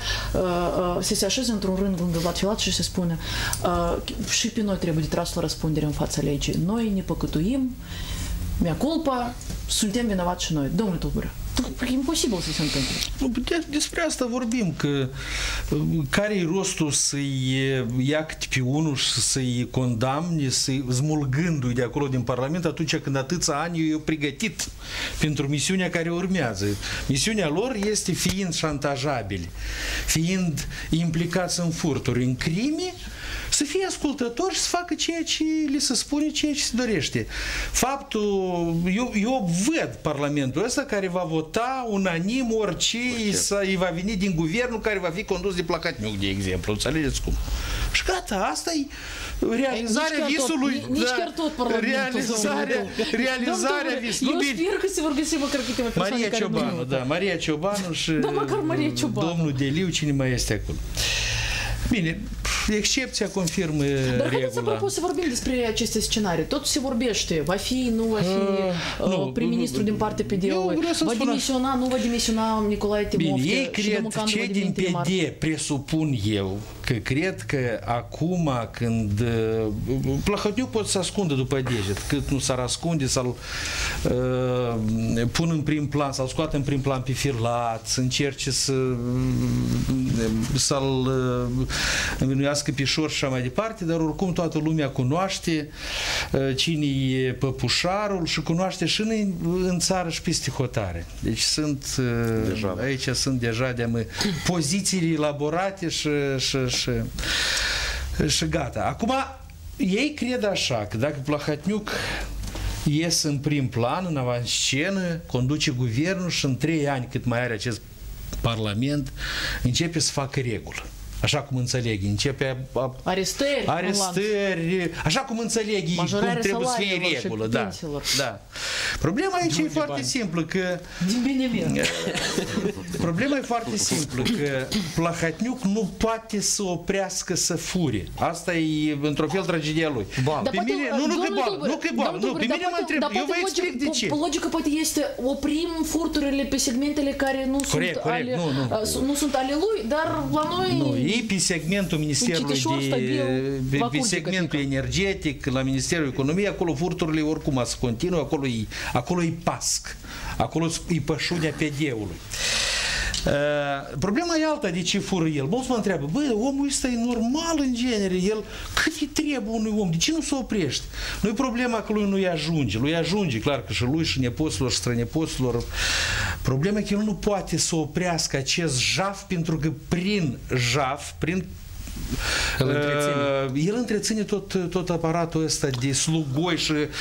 să se așeze într-un rând lângă Vlad Filat și să spună și pe noi trebuie de tras la răspundere în fața legii. Noi ne păcătuim, mea culpa, suntem vinovați și noi. Domnule Tulburea, e imposibil să se întâmple. Despre asta vorbim, că care-i rostul să-i ia câte pe unul și să-i condamne, să-i smulgându-i de acolo din Parlament atunci când atâția ani i-au pregătit pentru misiunea care urmează. Misiunea lor este, fiind șantajabili, fiind implicați în furturi, în crime, să fie ascultători și să facă ceea ce li se spune, ceea ce se dorește. Faptul, eu văd Parlamentul ăsta care va vota unanim orice îi va veni din guvernul care va fi condus de Plahotniuc, de exemplu. Înțelegeți cum? Și gata, asta e realizarea visului. Nici chiar tot Parlamentul. Realizarea visului. Eu sper că se vor găsi măcar câteva persoane Maria care Ciobanu, da, Maria Ciobanu și domnul Deliu, cine mai este acolo. Bine, excepția confirmă regula. Dar haideți apropo să vorbim despre aceste scenarii. Tot se vorbește, va fi, nu va fi prim-ministru din partea PD-ului, va demisiona, nu va demisiona Nicolae Timofte. Bine, ei cred, cei din PD, presupun eu, că cred că acum când Plahotniuc pot să ascundă după deget, cât nu s-ar ascunde, să-l pun în prim plan, să-l scoată în prim plan pe Filat, să încerce să-l învinuiască Pișor și așa mai departe, dar oricum toată lumea cunoaște cine e Păpușarul și cunoaște și în țară și peste hotare. Deci aici sunt deja pozițiile elaborate și gata. Acum, ei cred așa, că dacă Plahotniuc ies în prim plan, în avanscenă, conduce guvernul și în 3 ani, cât mai are acest Parlament, începe să facă regulă. Așa cum înțeleg, începe arestări, așa cum înțeleg cum trebuie să fie regulă. Da. Problema aici e foarte simplă, că problema e foarte simplă, că Plahotniuc nu poate să oprească să fure. Asta e într-o fel tragedia lui. Pe mine, nu că e boală, pe mine mă întreb, eu vă explic de ce. Logica poate este oprim furturile pe segmentele care nu sunt ale lui, dar la noi ei pe segmentul Ministerului pe segmentul energetic, la Ministerul Economiei, acolo furturile oricum să continuă, acolo e pasc, acolo e pășunea PD-ului. Problema e alta, de ce fură el. Mulți mă întreabă, băi, omul ăsta e normal în genere, el cât îi trebuie unui om, de ce nu se oprește? Nu e problema că lui lui ajunge, clar că și lui și nepoților și strănepoților. Problema e că el nu poate să oprească acest jaf, pentru că prin jaf, el întreține tot aparatul ăsta de slugoi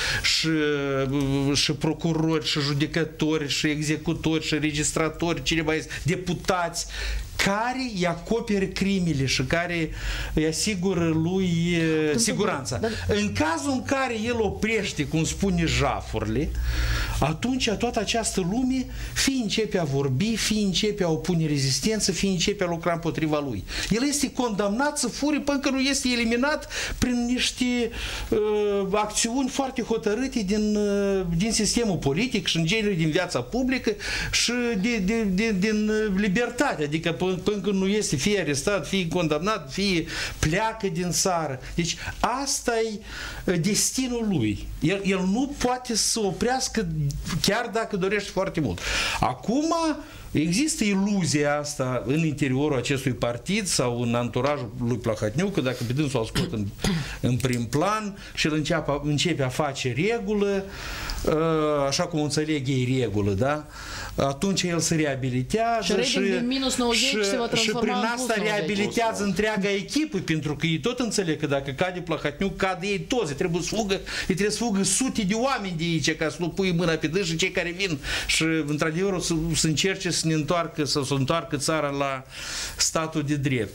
și procurori și judecători și executori și registratori, cine mai este, deputați, care îi acoperă crimele și care îi asigură lui siguranța. În cazul în care el oprește, cum spune, jafurile, atunci toată această lume fie începe a vorbi, fie începe a opune rezistență, fie începe a lucra împotriva lui. El este condamnat să fure până că nu este eliminat prin niște acțiuni foarte hotărâte din sistemul politic și în genere din viața publică și din libertate, adică până când nu este fie arestat, fie condamnat, fie pleacă din țară. Deci asta e destinul lui. El nu poate să oprească chiar dacă dorește foarte mult. Acum există iluzia asta în interiorul acestui partid sau în anturajul lui Plahotniuc, că dacă pe dânsul o scot în prim plan și el începe a face regulă, așa cum înțeleg ei regulă, da? Atunci el se reabilitează și prin asta reabilitează întreaga echipă, pentru că ei tot înțeleg că dacă cade Plahotniuc, cade ei toți, trebuie să fugă sute de oameni de aici ca să nu pui mâna pe dâns și cei care vin și într-adevăr să încerce să se întoarcă țara la statul de drept.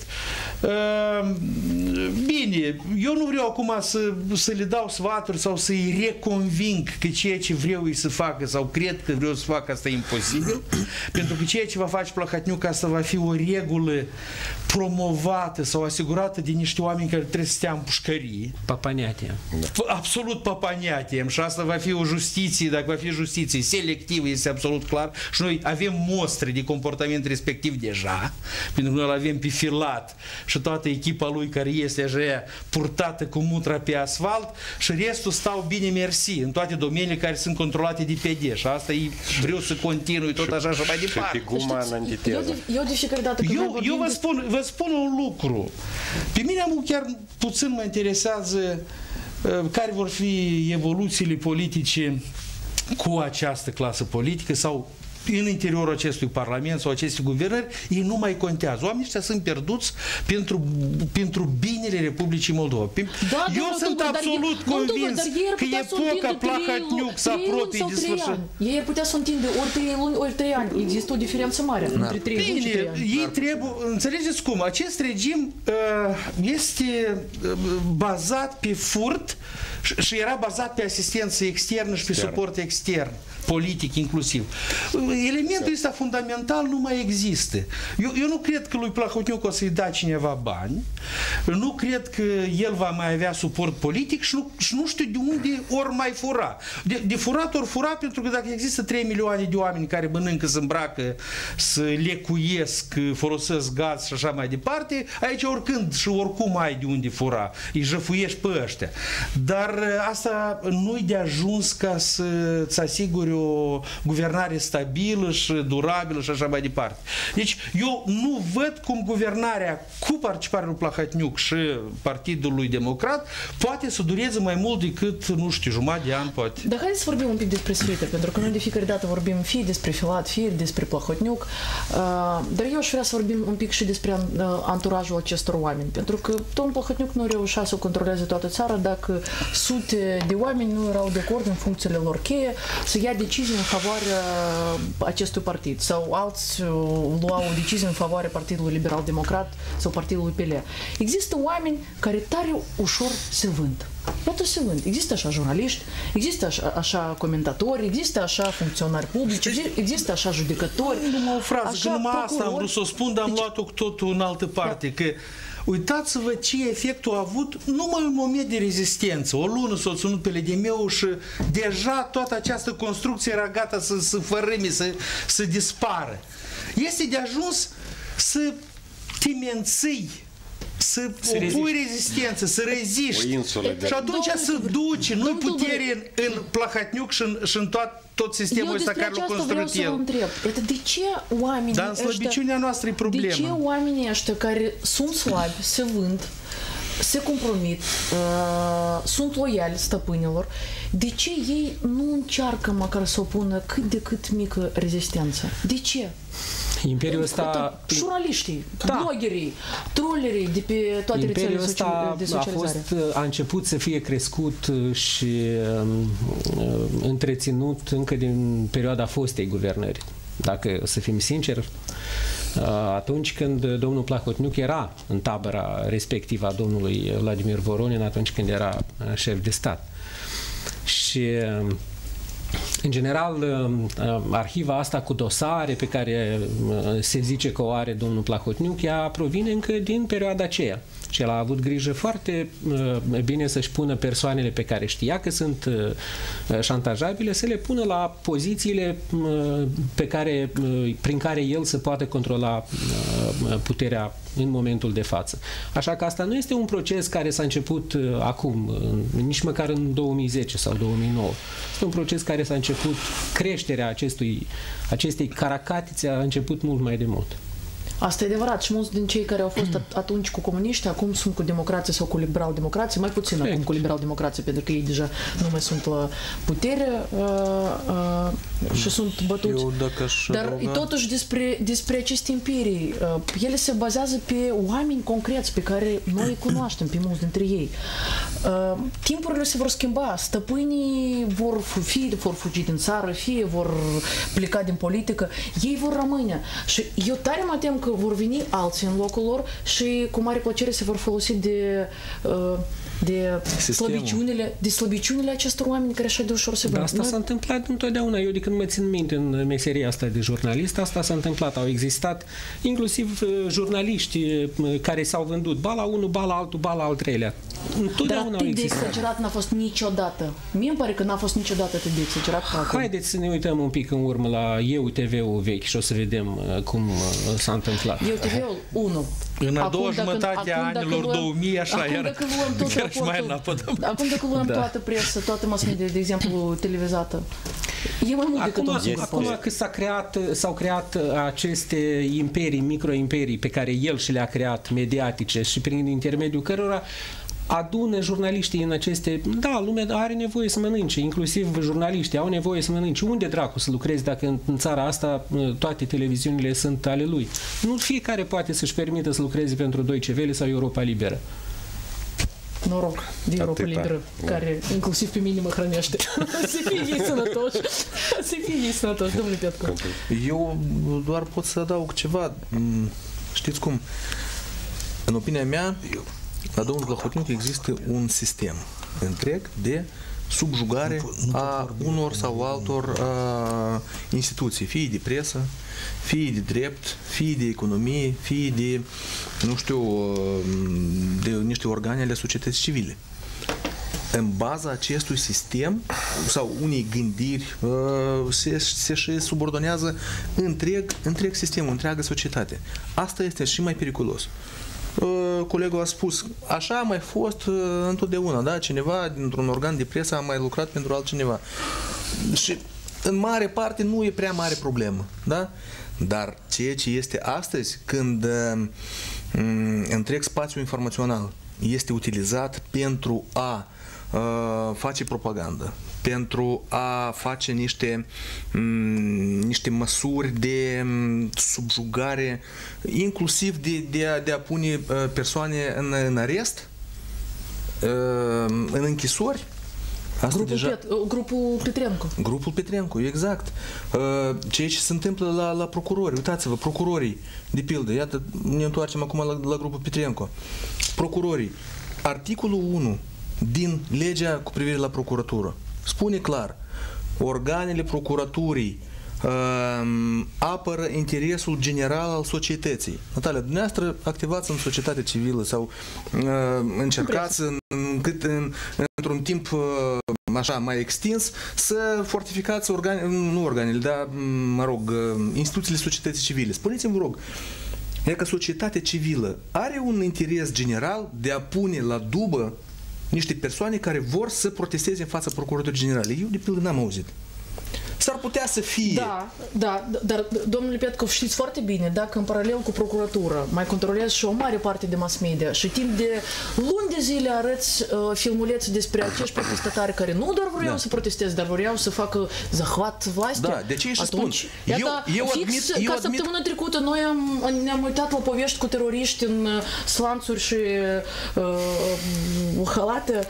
Bine, eu nu vreau acum să le dau sfaturi sau să-i reconving că ceea ce vreau ei să facă sau cred că vreau să facă asta e imposibil, pentru că ceea ce va face Plahotniuc, asta va fi o regulă promovată sau asigurată de niște oameni care trebuie să stea în pușcărie. Papaniatie. Absolut papaniatie. Și asta va fi o justiție, dacă va fi justiție selectivă, este absolut clar. Și noi avem mostre de comportament respectiv deja, pentru că noi îl avem pe Filat și toată echipa lui care este așa purtată cu mutra pe asfalt și restul stau bine mersi în toate domeniile care sunt controlate de PD. Și asta e, vreau să continui tot așa și mai departe. Și pe guma în antiteză. Eu de fiecare dată când eu vă spun un lucru. Pe mine chiar puțin mă interesează care vor fi evoluțiile politice cu această clasă politică sau în interiorul acestui parlament sau acestei guvernări, ei nu mai contează. Oamenii ăștia sunt pierduți pentru binele Republicii Moldova. Eu sunt absolut convins că epoca Plahotniuc se apropie de sfârșit. Ei ar putea să întinde ori 3 luni, ori 3 ani. Există o diferență mare între 3 luni și 3 ani. Ei trebuie, înțelegeți cum, acest regim este bazat pe furt și era bazat pe asistență externă și pe suport extern, politic inclusiv. Elementul ăsta fundamental nu mai există. Eu nu cred că lui Plahotniuc o să-i da cineva bani, nu cred că el va mai avea suport politic și nu știu de unde ori mai fura. De furat ori fura, pentru că dacă există 3 milioane de oameni care mănâncă, se îmbracă, se lecuiesc, folosesc gaz și așa mai departe, aici oricând și oricum ai de unde fura. Îi jăfuiești pe ăștia. Dar asta nu-i de ajuns ca să-ți asiguri o guvernare stabilă și durabilă și așa mai departe. Deci eu nu văd cum guvernarea cu participarea lui Plahotniuc și Partidul lui Democrat poate să dureze mai mult decât, nu știu, jumătate de an, poate. Dar haideți să vorbim un pic despre Sfite, pentru că noi de fiecare dată vorbim fie despre Filat, fie despre Plahotniuc, dar eu aș vrea să vorbim un pic și despre anturajul acestor oameni, pentru că domnul Plahotniuc nu reușea să controleze toată țara dacă sute de oameni nu erau de acord în funcțiile lor cheie să ia decizii în favoarea acestui partid sau alți luau o decizie în favoarea Partidului Liberal-Democrat sau Partidului PL. Există oameni care tare ușor se vând. Iată se vând. Există așa jurnaliști, există așa comentatori, există așa funcționari publici, există așa judecători. Numai o frază, că numai asta am vrut să o spun, dar am luat-o cu totul în altă parte, că uitați-vă ce efectul a avut numai un moment de rezistență. O lună s-a ținut pe LDM-ul și deja toată această construcție era gata să fărâme, să dispară. Este de ajuns să te menții, să opui rezistență, să reziști. Și atunci să duci, nu-i putere în Plahotniuc și în tot sistemul ăsta care l-a construit el. De ce oamenii Dar în slăbiciunea noastră e problemă. De ce oamenii ăștia care sunt slabi, se vând, se compromit, sunt loiali stăpânilor, de ce ei nu încearcă măcar să opună cât de cât mică rezistență? De ce? Imperiul ăsta... Jurnaliștii, bloggerii, trollerii de pe toate rețelele de socializare. A început să fie crescut și întreținut încă din perioada fostei guvernări. Dacă să fim sinceri, atunci când domnul Plahotniuc era în tabăra respectivă a domnului Vladimir Voronin, atunci când era șef de stat. Și în general, arhiva asta cu dosare pe care se zice că o are domnul Plahotniuc, ea provine încă din perioada aceea. Și el a avut grijă foarte bine să-și pună persoanele pe care știa că sunt șantajabile, să le pună la pozițiile prin care el să poată controla puterea în momentul de față. Așa că asta nu este un proces care s-a început acum, nici măcar în 2010 sau 2009. Este un proces care s-a început, creșterea acestei caracatițe a început mult mai de mult. Asta e adevărat și mulți din cei care au fost atunci cu comuniști, acum sunt cu democrație sau cu liberal-democrație, mai puțin acum cu liberal-democrație, pentru că ei deja nu mai sunt la putere și sunt bătuți. Dar totuși despre aceste imperii, ele se bazează pe oameni concreți pe care noi îi cunoaștem, pe mulți dintre ei. Timpurile se vor schimba, stăpânii fie vor fugi din țară, fie vor pleca din politică, ei vor rămâne. Și eu tare mă tem că vor veni alții în locul lor și cu mare plăcere se vor folosi de slăbiciunile acestor oameni care așa de ușor se vând. Dar asta s-a întâmplat întotdeauna. Eu de când mă țin minte în meseria asta de jurnalist, asta s-a întâmplat. Au existat inclusiv jurnaliști care s-au vândut ba la unul, ba la altul, ba la al treilea. Întotdeauna au existat. De exagerat n-a fost niciodată. Mie îmi pare că n-a fost niciodată atât de exagerat ca acum. Haideți să ne uităm un pic în urmă la Eu TV-ul vechi și o să vedem cum s-a întâmplat. Eu TV-ul 1. În a doua jumătate a anilor 2000, așa era. Acum dacă luăm toată presă, toată mass media, de exemplu, televizată, e mai mult decât un singur post. Acum că s-au creat aceste imperii, microimperii pe care el și le-a creat, mediatice, și prin intermediul cărora adună jurnaliștii în aceste... Da, lumea are nevoie să mănânce, inclusiv jurnaliștii au nevoie să mănânce. Unde dracu să lucrezi dacă în țara asta toate televiziunile sunt ale lui? Nu fiecare poate să-și permită să lucreze pentru Deutsche Welle sau Europa Liberă. Noroc de Europa Liberă, care inclusiv pe mine mă hrănește. Să fie ei sănătoși. Să fie ei sănătoși, domnule Pietkov. Eu doar pot să adaug ceva. Știți cum? În opinia mea, la domnul Plahotniuc există un sistem întreg de subjugare a unor sau altor instituții, fie de presă, fie de drept, fie de economie, fie de, nu știu, de niște organe ale societății civile. În baza acestui sistem sau unei gândiri se și subordonează întreg sistemul, întreaga societate. Asta este și mai periculos. Colegul a spus, așa a mai fost întotdeauna, da? Cineva dintr-un organ de presă a mai lucrat pentru altcineva. Și în mare parte nu e prea mare problemă, da? Dar ceea ce este astăzi, când întreg spațiul informațional este utilizat pentru a face propagandă, pentru a face niște măsuri de subjugare, inclusiv de a pune persoane în arest, în închisori. Grupul Petrenco. Grupul Petrenco, exact. Ceea ce se întâmplă la procurori. Uitați-vă, procurorii, de pildă, iată, ne întoarcem acum la grupul Petrenco. Procurorii, articolul 1 din legea cu privire la procuratură spune clar, organele procuraturii apără interesul general al societății. Natalia, dumneavoastră activați în societate civilă sau încercați într-un timp așa mai extins să fortificați instituțiile societății civile. Spuneți-mi, vă rog, e că societatea civilă are un interes general de a pune la dubă niște persoane care vor să protesteze în fața Procuraturii Generale. Eu, de pildă, n-am auzit. S-ar putea să fie. Da, dar, domnule Pietkov, știți foarte bine, dacă în paralel cu procuratura mai controlează și o mare parte de mass media și timp de luni de zile arăți filmulețe despre acești protestatari care nu doar vreau să protesteze, dar vreau să facă zahvat vlastia. Da, de ce și spun? Ca săptămâna trecută noi ne-am uitat la povești cu teroriști în slanțuri și halate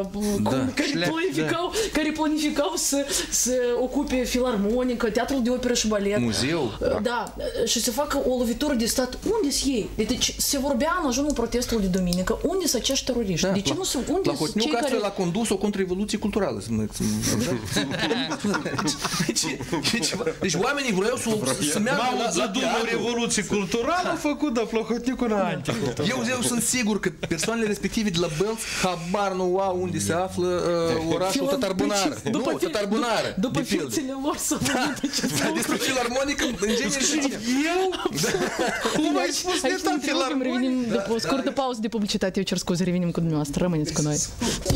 care planificau să ocupe filarmonică, teatrul de operă și balet. Muzeu. Da, și să facă o lovitură de stat. Unde sunt ei? Deci se vorbea în ajunul protestului de duminică. Unde sunt acești teroriști? Da, de ce nu sunt? Unde sunt cei care... Plahotniuc a condus o contraevoluție culturală. Deci oamenii vreau să meargă la o revoluție culturală a făcut, dar Plahotniuc una anticulturală. Eu sunt sigur că persoanele respective de la Bălți habar nu au unde se află orașul Tătarbunară. Nu, Tătarbunară. După ființele lor să văd despre filarmonică, în genere și eu? Cum ai spus de tot filarmonică? Revenim după o scurtă pauză de publicitate. Eu cer scuze, revenim cu dumneavoastră. Rămâneți cu noi.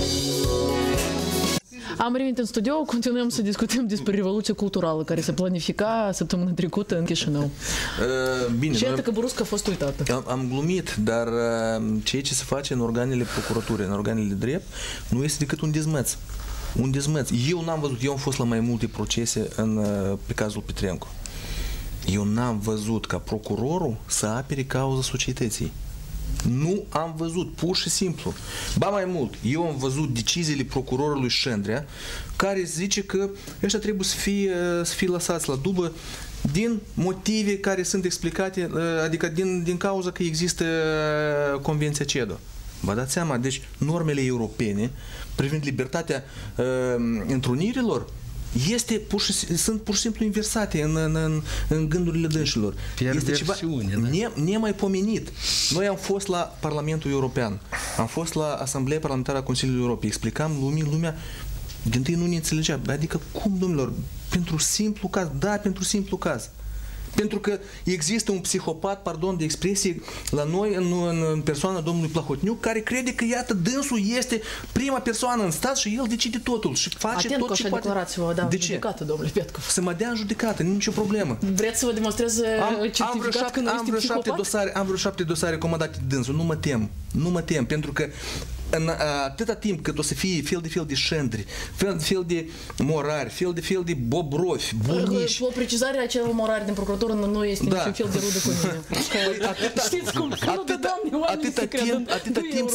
Am revenit în studio, continuăm să discutăm despre revoluția culturală care se planifica săptămâna trecută în Chișinău. Bine, și iată că brusc a fost uitată. Am glumit, dar ceea ce se face în organele procuraturii, în organele de drept, nu este decât un dezmăț. Un dezmăț. Eu n-am văzut, eu am fost la mai multe procese pe cazul Petrenco. Eu n-am văzut ca procurorul să apere cauza societății. Nu am văzut, pur și simplu. Ba mai mult, eu am văzut deciziile procurorului Șendrea, care zice că ăștia trebuie să fie lăsați la dubă din motive care sunt explicate, adică din cauza că există Convenția CEDO. Vă dați seama, deci normele europene privind libertatea întrunirilor sunt pur și simplu inversate în gândurile dânșilor. Este ceva nemaipomenit. Noi am fost la Parlamentul European, am fost la Asamblea Parlamentară a Consiliului Europei, explicam lumea dintâi nu ne înțelegea. Adică cum, domnilor? Pentru simplu caz? Da, pentru simplu caz. Pentru că există un psihopat, pardon de expresie, la noi, în persoana domnului Plahotniuc, care crede că, iată, dânsul este prima persoană în stat și el decide totul și face tot ce poate. Declarație vă dea în judecată, domnule Pietkov. Să mă dea în judecată, nicio problemă. Vreți să vă demonstreze certificat că nu este psihopat? Am vreo 7 dosare comandate de dânsul, nu mă tem, pentru că în atâta timp cât o să fie fel de șendri, fel de morari, fel de bobrofi, bunici. O precizare a celor morari din procuratură nu este niciun fel de rudă cu mine. Știți cum? Atâta timp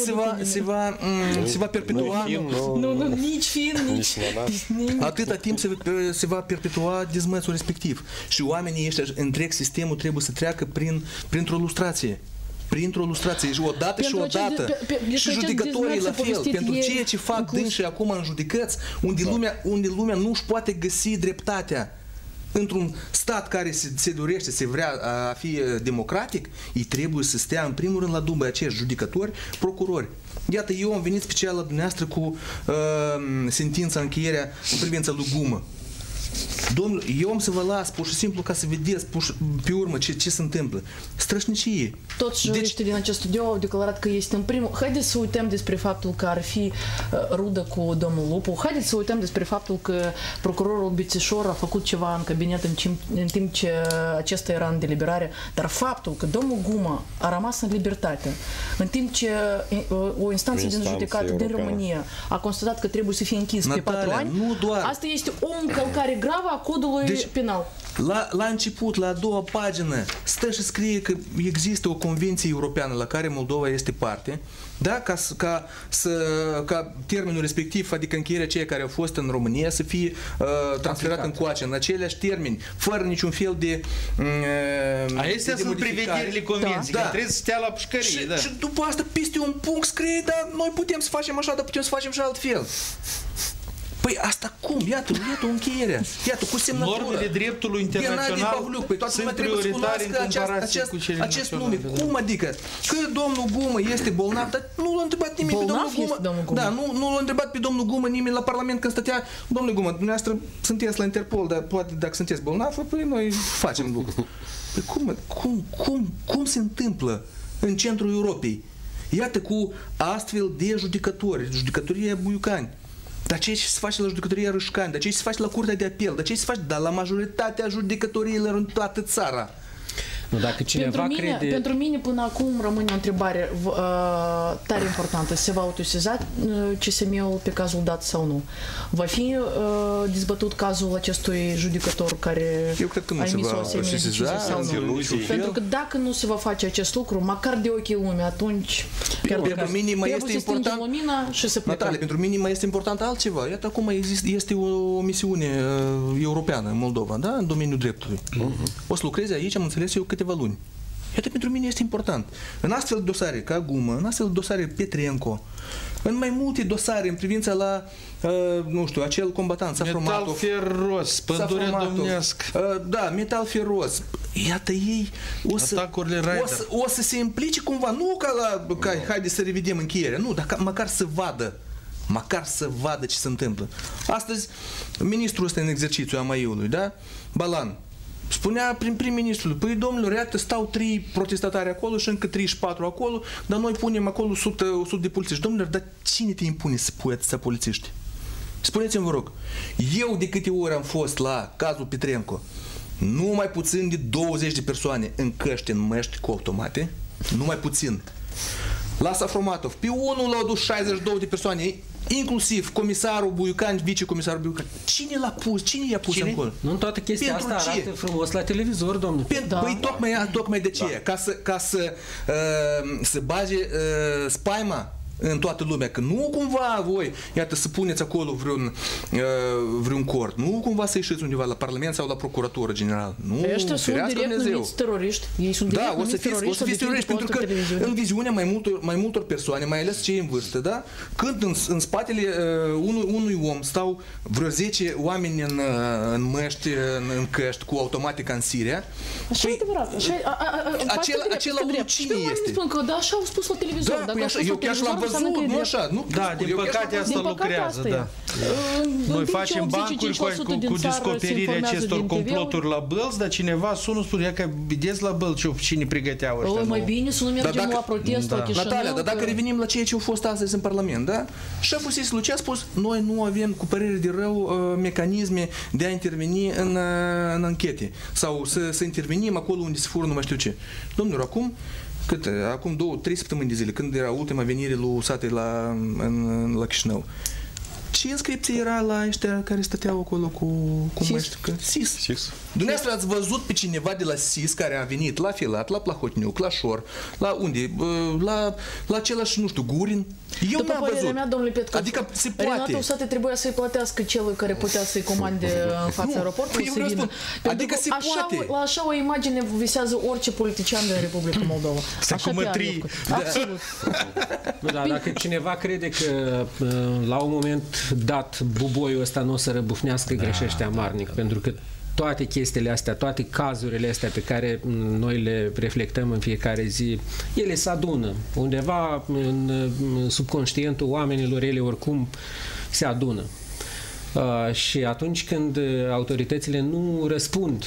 se va perpetua. Nu, nici fin, nici... Atâta timp se va perpetua dezmățul respectiv. Și oamenii ăștia, întreg sistemul trebuie să treacă printr-o lustrație. Printr-o lustrație, odată și odată. Și judecătorii la fel, pentru ceea ce fac dânsii acum în judecăți, unde lumea nu își poate găsi dreptatea. Într-un stat care se dorește, se vrea a fi democratic, ei trebuie să stea în primul rând la dubă acești judecători, procurori. Iată, eu am venit special la dumneavoastră cu sentința, încheierea în privința lui Gumă. Domnul, eu am să vă las pur și simplu ca să vedeți pe urmă ce se întâmplă. Strășnicie. Toți juriștii din acest studio au declarat că este în primul... Haideți să uităm despre faptul că ar fi rudă cu domnul Lupu. Haideți să uităm despre faptul că procurorul Bițișor a făcut ceva în cabinet în timp ce acesta era în deliberare. Dar faptul că domnul Gumă a rămas în libertate, în timp ce o instanță din judecată din România a constatat că trebuie să fie închis pe 4 ani, asta este o încălcare gravă a codului penal. La început, la a doua pagină, stă și scrie că există o convenție europeană la care Moldova este parte, da? Ca termenul respectiv, adică încheierea ceea care au fost în România, să fie transferat încoace, în aceleași termeni, fără niciun fel de Acestea sunt prevederile convenției, că trebuie să stea la pușcărie. Și după asta, peste un punct scrie, dar noi putem să facem așa, dar putem să facem și altfel. Păi asta cum? Iată o încheiere. Iată, cu semnătură. Normele dreptului internațional sunt prioritare în comparație cu cele naționale. Cum adică? Că domnul Gumă este bolnav, dar nu l-a întrebat nimeni pe domnul Gumă. Da, nu l-a întrebat pe domnul Gumă nimeni la Parlament când stătea. Domnule Gumă, dumneavoastră sunteți la Interpol, dar poate dacă sunteți bolnav, păi noi facem lucru. Păi cum se întâmplă în centrul Europei? Iată, cu astfel de judecători, judecătoria Buiucani. Dar ce se face la judecătoria Râșcani, dar ce se face la Curtea de Apel, dar ce se face la majoritatea judecătoriilor în toată țara. Nu, dacă cineva crede... Pentru mine până acum rămâne o întrebare tare importantă. Se va autoseza CSM-ul pe cazul dat sau nu? Va fi dezbătut cazul acestui judecător care a emis o asemenea decizie sau nu? Pentru că dacă nu se va face acest lucru, măcar de ochii lumii, atunci pentru mine mai este important lumina și se plecă. Natalia, pentru mine mai este important altceva. Iată acum este o misiune europeană în Moldova, da? În domeniul dreptului. O să lucreze aici, am înțeles eu, câteva luni. Iată, pentru mine este important. În astfel de dosare ca Gumă, în astfel de dosare Petrenco, în mai multe dosare în privința la, nu știu, acel combatant Safromatov. Metal feros, pădurea domnească. Da, metal feros. Iată, ei o să se implice cumva, nu ca haide să revedem încheierea, nu, dar măcar să vadă. Măcar să vadă ce se întâmplă. Astăzi, ministrul ăsta în exercițiu a Maiului, da? Balan, spunea prim-ministrul, păi domnule, iată, stau 3 protestatari acolo și încă 34 acolo, dar noi punem acolo 100 de polițiști. Domnule, dar cine te impune să pui atâția polițiști? Spuneți-mi, vă rog, eu de câte ori am fost la cazul Petrenco, nu mai puțin de 20 de persoane în căști, în măști cu automate, nu mai puțin. La Safromatov, pe unul l-au dus 62 de persoane, inclusiv comisarul Buiucani, vicecomisarul Buiucani. Cine l-a pus? Cine i-a pus acolo? Nu, în toată chestia asta arată frumos la televizor, domnule. Păi tocmai de ce? Ca să bage spaima în toată lumea, că nu cumva voi, iată, să puneți acolo vreun cort, nu cumva să ieșiți undeva la Parlament sau la Procuratură Generală. Nu, ăștia sunt direct numiți teroriști. Ei sunt direct numiți teroriști. O să fiți teroriști, pentru că în viziunea mai multor persoane, mai ales cei în vârstă, da? Când în spatele unui om stau vreo 10 oameni în măști, în căști, cu automatică în Siria. Așa e adevărat. Acela unul cine este? Spun că da, așa au spus la televizor. Da, eu chiar și l-am văzut, nu așa. Da, din păcate asta lucrează, da. Noi facem bancuri cu descoperirea acestor comploturi la Bălți, dar cineva sună, spune că vedeți la Bălți cine pregăteau ăștia. Mai bine să nu mergem la protest, la Chișinău. Natalia, dar dacă revenim la ceea ce au fost astăzi în Parlament, da? Șeful Sislu a spus, noi nu avem, cu părere de rău, mecanisme de a interveni în anchete sau să intervenim acolo unde se fură nu mai știu ce. Domnilor, acum acum 2-3 săptămâni de zile, când era ultima venire lui Sate la Chișinău, ce inscripție era la ăștia care stăteau acolo cu SIS? Dumneavoastră ați văzut pe cineva de la SIS care a venit la Filat, la Plahotniuc, la Șor, la unde? La același, nu știu, Gurin? Eu După n-am părerea văzut. mea, domnule Petcu, Adică se poate. Renatul Sate trebuia să-i plătească celui care putea să-i comande în fața aeroportului să vină. Adică se poate. La așa o imagine visează orice politician din Republica Moldova. Așa Absolut. Da, dacă cineva crede că la un moment dat buboiul ăsta nu o să răbufnească, greșește amarnic, pentru că toate chestiile astea, toate cazurile astea pe care noi le reflectăm în fiecare zi, ele se adună. Undeva în subconștientul oamenilor, ele oricum se adună. Și atunci când autoritățile nu răspund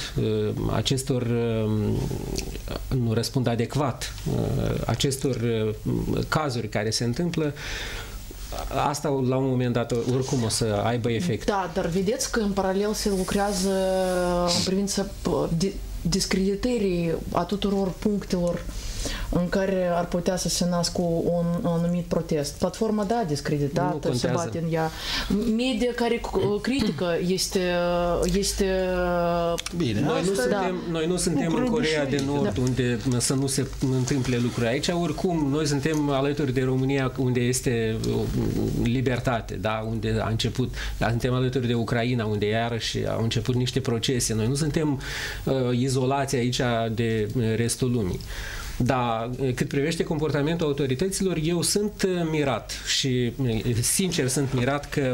nu răspund adecvat acestor cazuri care se întâmplă, asta la un moment dat oricum o să aibă efect. Da, dar vedeți că în paralel se lucrează în privința discreditării a tuturor punctelor în care ar putea să se nască un anumit protest. Platforma, da, discreditată, se bate în ea. Media care critică este bine, noi nu suntem în Coreea de Nord, unde să nu se întâmple lucruri. Aici, oricum, noi suntem alături de România, unde este libertate, da? Unde a început, suntem alături de Ucraina, unde iarăși au început niște procese. Noi nu suntem izolați aici de restul lumii. Da, cât privește comportamentul autorităților, eu sunt mirat și sincer sunt mirat că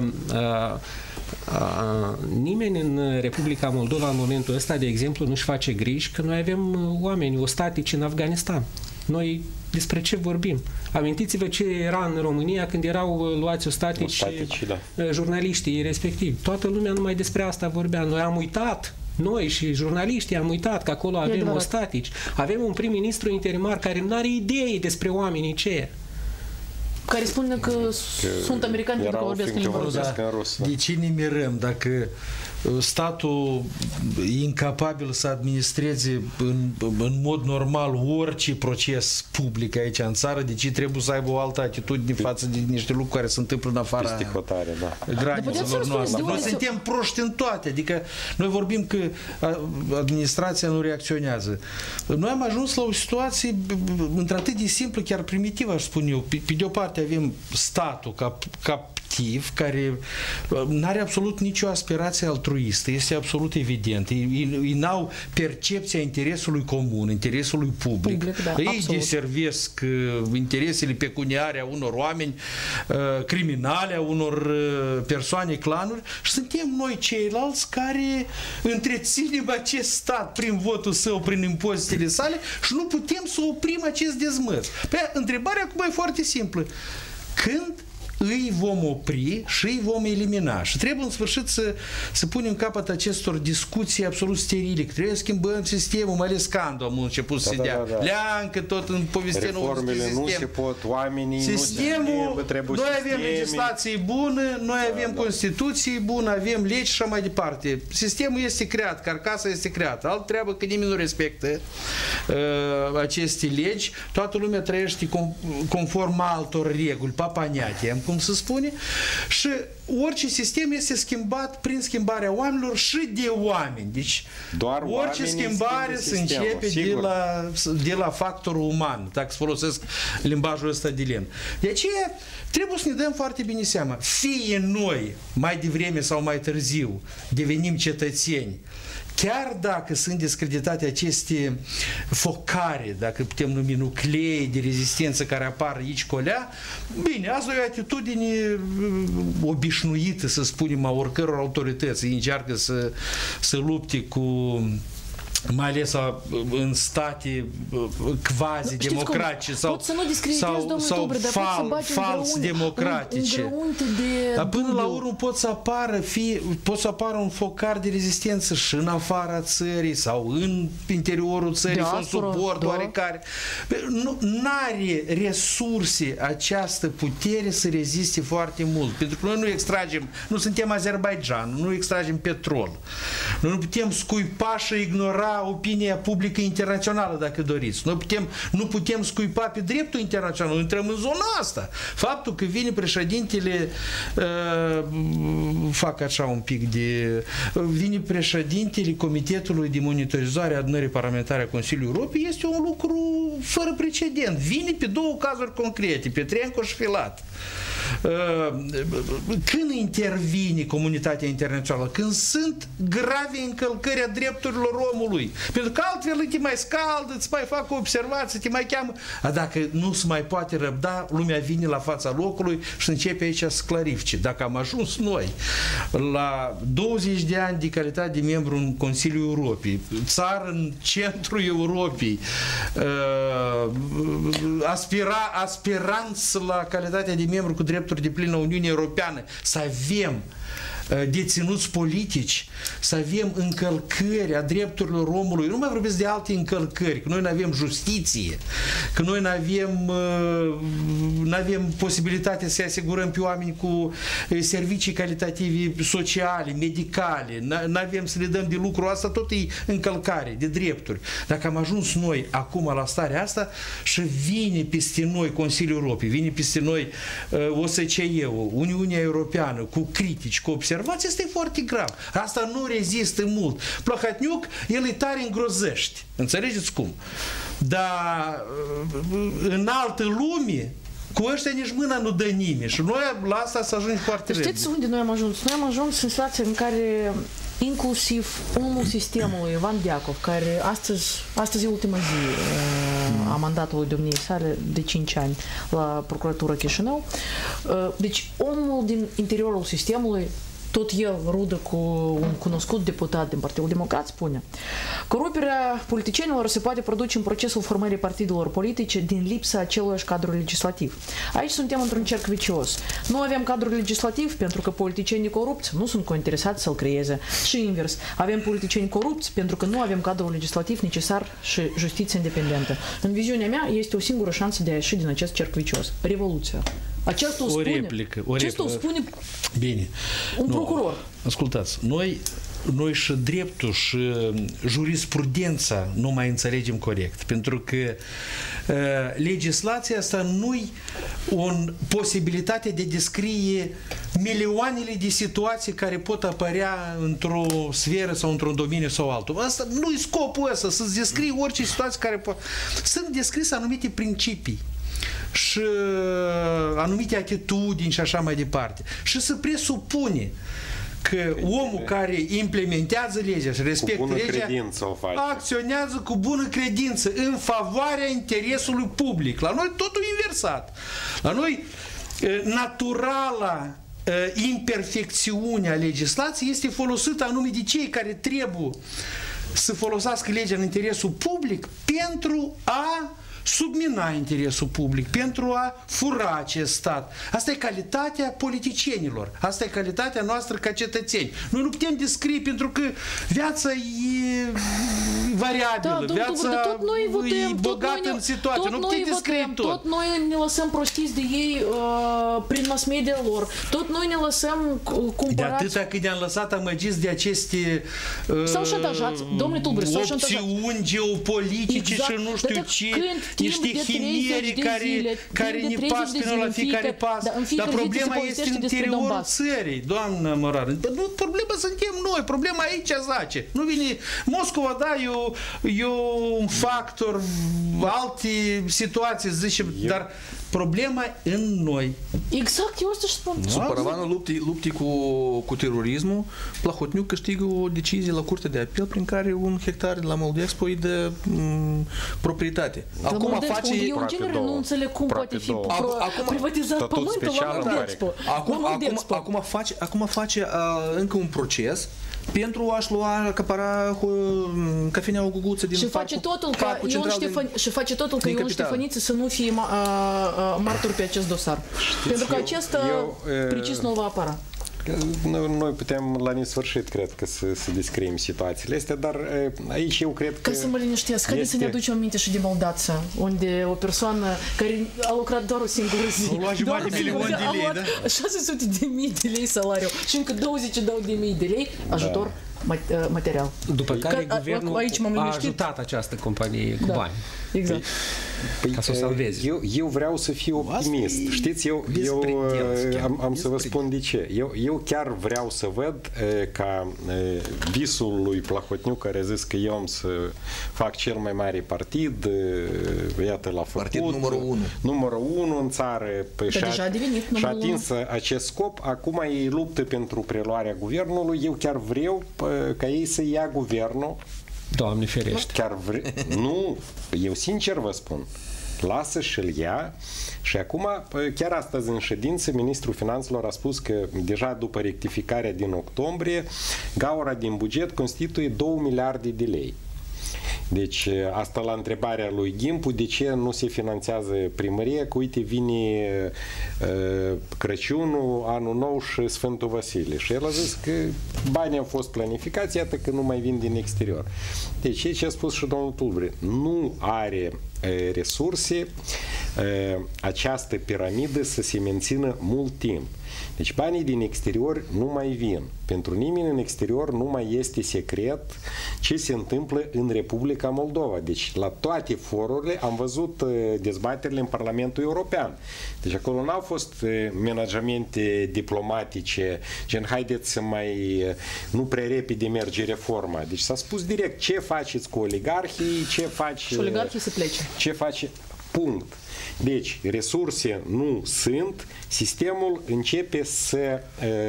nimeni în Republica Moldova în momentul ăsta, de exemplu, nu-și face griji că noi avem oameni ostatici în Afganistan. Noi despre ce vorbim? Amintiți-vă ce era în România când erau luați ostatici jurnaliștii respectivi. Toată lumea numai despre asta vorbea. Noi am uitat. Noi și jurnaliștii am uitat că acolo avem ostatici. Avem un prim-ministru interimar care nu are idei despre oamenii aceia. Care spune că sunt americani pentru că vorbesc în limba rusă. De ce ne mirăm dacă statul e incapabil să administreze în mod normal orice proces public aici în țară, de ce trebuie să aibă o altă atitudine față de niște lucruri care se întâmplă în afara granițelor noastre? Noi suntem proști în toate, adică noi vorbim că administrația nu reacționează. Noi am ajuns la o situație într-atât de simplă, chiar primitivă, aș spune eu. Pe de o parte avem statul captiv, care nu are absolut nicio aspirație altruistă, este absolut evident. Ei n-au percepția interesului comun, interesului public. Ei deservesc interesele pecuniare a unor oameni criminale, a unor persoane, clanuri, și suntem noi ceilalți care întreținem acest stat prin votul său, prin impozitele sale și nu putem să oprim acest dezmăț. Întrebarea acum e foarte simplă. Când îi vom opri și îi vom elimina? Și trebuie în sfârșit să punem capăt acestor discuții absolut sterile, că trebuie să schimbăm sistemul, mai ales Candu am început să dea leancă tot în povestea reformele nu se pot, oamenii sistemul, noi avem legislație bună, noi avem Constituție bună, avem legi și așa mai departe. Sistemul este creat, carcasa este creată. Altă treabă că nimeni nu respectă aceste legi, toată lumea trăiește conform altor reguli, papaniate, cum se spune, și orice sistem este schimbat prin schimbarea oamenilor și de oameni. Deci, orice schimbare se începe de la factorul uman, dacă să folosesc limbajul ăsta de lemn. De aceea, trebuie să ne dăm foarte bine seama. Fie noi, mai devreme sau mai târziu, devenim cetățeni, chiar dacă sunt discreditate aceste focare, dacă putem numi nuclee de rezistență care apar aici colea, bine, asta e o atitudine obișnuită, să spunem, a oricăror autorități. Ei încearcă să lupte cu, mai ales în state quasi-democratice sau fals democratice. Dar până la urmă pot să apară un focar de rezistență și în afara țării sau în interiorul țării, sau suport oarecare. N-are resurse această putere să reziste foarte mult. Pentru că noi nu extragem, nu suntem Azerbaijan, nu extragem petrol. Noi nu putem scuipa și ignora scuipa opinia publică internațională, dacă doriți. Nu putem scuipa pe dreptul internațional, intrăm în zona asta. Faptul că vine președintele, fac așa un pic de... Vine președintele Comitetului de Monitorizare a Adunării Parlamentare a Consiliului Europei, este un lucru fără precedent. Vine pe două cazuri concrete, Petrenco și Filat. Când intervine comunitatea internațională? Când sunt grave încălcări a drepturilor omului. Pentru că altfel te mai scaldă, îți mai fac o observație, te mai cheamă. Dacă nu se mai poate răbda, lumea vine la fața locului și începe aici să clarifice. Dacă am ajuns noi la 20 de ani de calitate de membru în Consiliul Europei, țară în centrul Europei, aspiranți la calitatea de membru cu drepturi de plină Uniunii Europeană, să avem deținuți politici, să avem încălcări a drepturilor omului. Nu mai vorbesc de alte încălcări, că noi nu avem justiție, că noi nu avem posibilitatea să asigurăm pe oameni cu servicii calitative sociale, medicale, nu avem să le dăm de lucru, asta tot e încălcare de drepturi. Dacă am ajuns noi acum la starea asta și vine peste noi Consiliul Europei, vine peste noi OSCE-ul, Uniunea Europeană, cu critici, cu observații, asta e foarte grav. Asta nu rezistă mult. Plahotniuc, el e tare îngrozește. Înțelegeți cum? Dar în altă lume, cu ăștia nici mâna nu dă nimeni. Și noi la asta să ajungem foarte repede. Știți unde noi am ajuns? Noi am ajuns în situația în care inclusiv omul sistemului, Ivan Deacov, care astăzi e ultima zi a mandatului domniei sale de 5 ani la Procuratura Chișinău. Deci omul din interiorul sistemului, tot el, rudă cu un cunoscut deputat din Partidul Democrat, spune: coruperea politicienilor se poate produce în procesul formării partidelor politice din lipsa aceluiași cadru legislativ. Aici suntem într-un cerc vicios. Nu avem cadru legislativ pentru că politicienii corupți nu sunt cointeresați să-l creeze. Și invers. Avem politicieni corupți pentru că nu avem cadrul legislativ necesar și justiție independentă. În viziunea mea este o singură șansă de a ieși din acest cerc vicios. Revoluția. Aceasta o spune. Aceasta o spune bine. Un procuror. Ascultați, noi și dreptul și jurisprudența nu mai înțelegem corect, pentru că legislația asta nu-i o posibilitate de descrie milioanele de situații care pot apărea într-o sferă sau într-un domeniu sau altul. Asta nu-i scopul ăsta, să-ți descrie orice situație care poate. Sunt descrise anumite principii și anumite atitudini și așa mai departe. Și se presupune că omul care implementează legea și respectă legea acționează cu bună credință în favoarea interesului public. La noi totul inversat. La noi naturala imperfecțiunea legislației este folosită anume de cei care trebuie să folosească legea în interesul public pentru a submina interesul public, pentru a fura acest stat. Asta e calitatea politicienilor. Asta e calitatea noastră ca cetățeni. Noi nu putem descrie pentru că viața e variabilă, viața e bogată în situații. Nu putem descrie tot. Tot noi ne lăsăm prostiți de ei prin mass media lor. Tot noi ne lăsăm cumpărați. De atâta cât ne-am lăsat amăgiți de aceste opțiuni geopolitice și nu știu ce, niște chimere care ne pasc la fiecare pas. Dar problema este în interiorul țării, doamnă Morar. Problema suntem noi, problema aici zace. Nu vine Moscova, da, e un factor, alte situații, zice, dar problema în noi. Exact, eu asta și spun. Sub paravanul luptii cu terorismul, Plahotniuc câștigă o decizie la Curtea de Apel prin care un hectar de la Moldexpo îi dă proprietate. Acum face... Eu în genere nu înțeleg cum poate fi privatizat pământul la Moldexpo. Acum face încă un proces pentru a-și acapara cafeneaua Guguță din parcul central și face totul ca Ion Ștefăniță să nu fie martor pe acest dosar. Pentru că acesta precis nu va apăra. Noi putem la nesfârșit, cred că, să descriem situațiile astea, dar aici eu cred că... Ca să mă liniștesc, haideți să ne aducem aminte și de Moldața, unde o persoană care a lucrat doar o singură zi, a luat $1 milion de lei, da? 600.000 de lei salariu și încă 22.000 de lei ajutor material. După care guvernul a ajutat această companie cu bani. Exact. Ca să o salveze. Eu vreau să fiu optimist. Știți, eu am să vă spun de ce. Eu chiar vreau să văd ca visul lui Plahotniuc, care a zis că eu am să fac cel mai mare partid, iată l-a făcut. Partid numărul 1 în țară. Și-a atins acest scop. Acum ei luptă pentru preluarea guvernului. Eu chiar vreau ca ei să ia guvernul. Doamne ferește. Nu, eu sincer vă spun, lasă și-l ia. Și acum, chiar astăzi în ședință, Ministrul Finanțelor a spus că deja după rectificarea din octombrie, gaura din buget constituie 2 miliarde de lei. Deci asta la întrebarea lui Ghimpu, de ce nu se finanțează primăria, că uite vine Crăciunul, Anul Nou și Sfântul Vasile. Și el a zis că banii au fost planificați, iată că nu mai vin din exterior. Deci ce a spus și domnul Tulbre, nu are resurse această piramidă să se mențină mult timp. Deci banii din exterior nu mai vin. Pentru nimeni în exterior nu mai este secret ce se întâmplă în Republica Moldova. Deci la toate forurile am văzut dezbaterile în Parlamentul European. Deci acolo n-au fost menajamente diplomatice, gen haideți să mai nu prea repede merge reforma. Deci s-a spus direct ce faceți cu oligarhii, ce faci... Și oligarhii să plece. Ce face... Punct. Deci, resurse nu sunt, sistemul începe să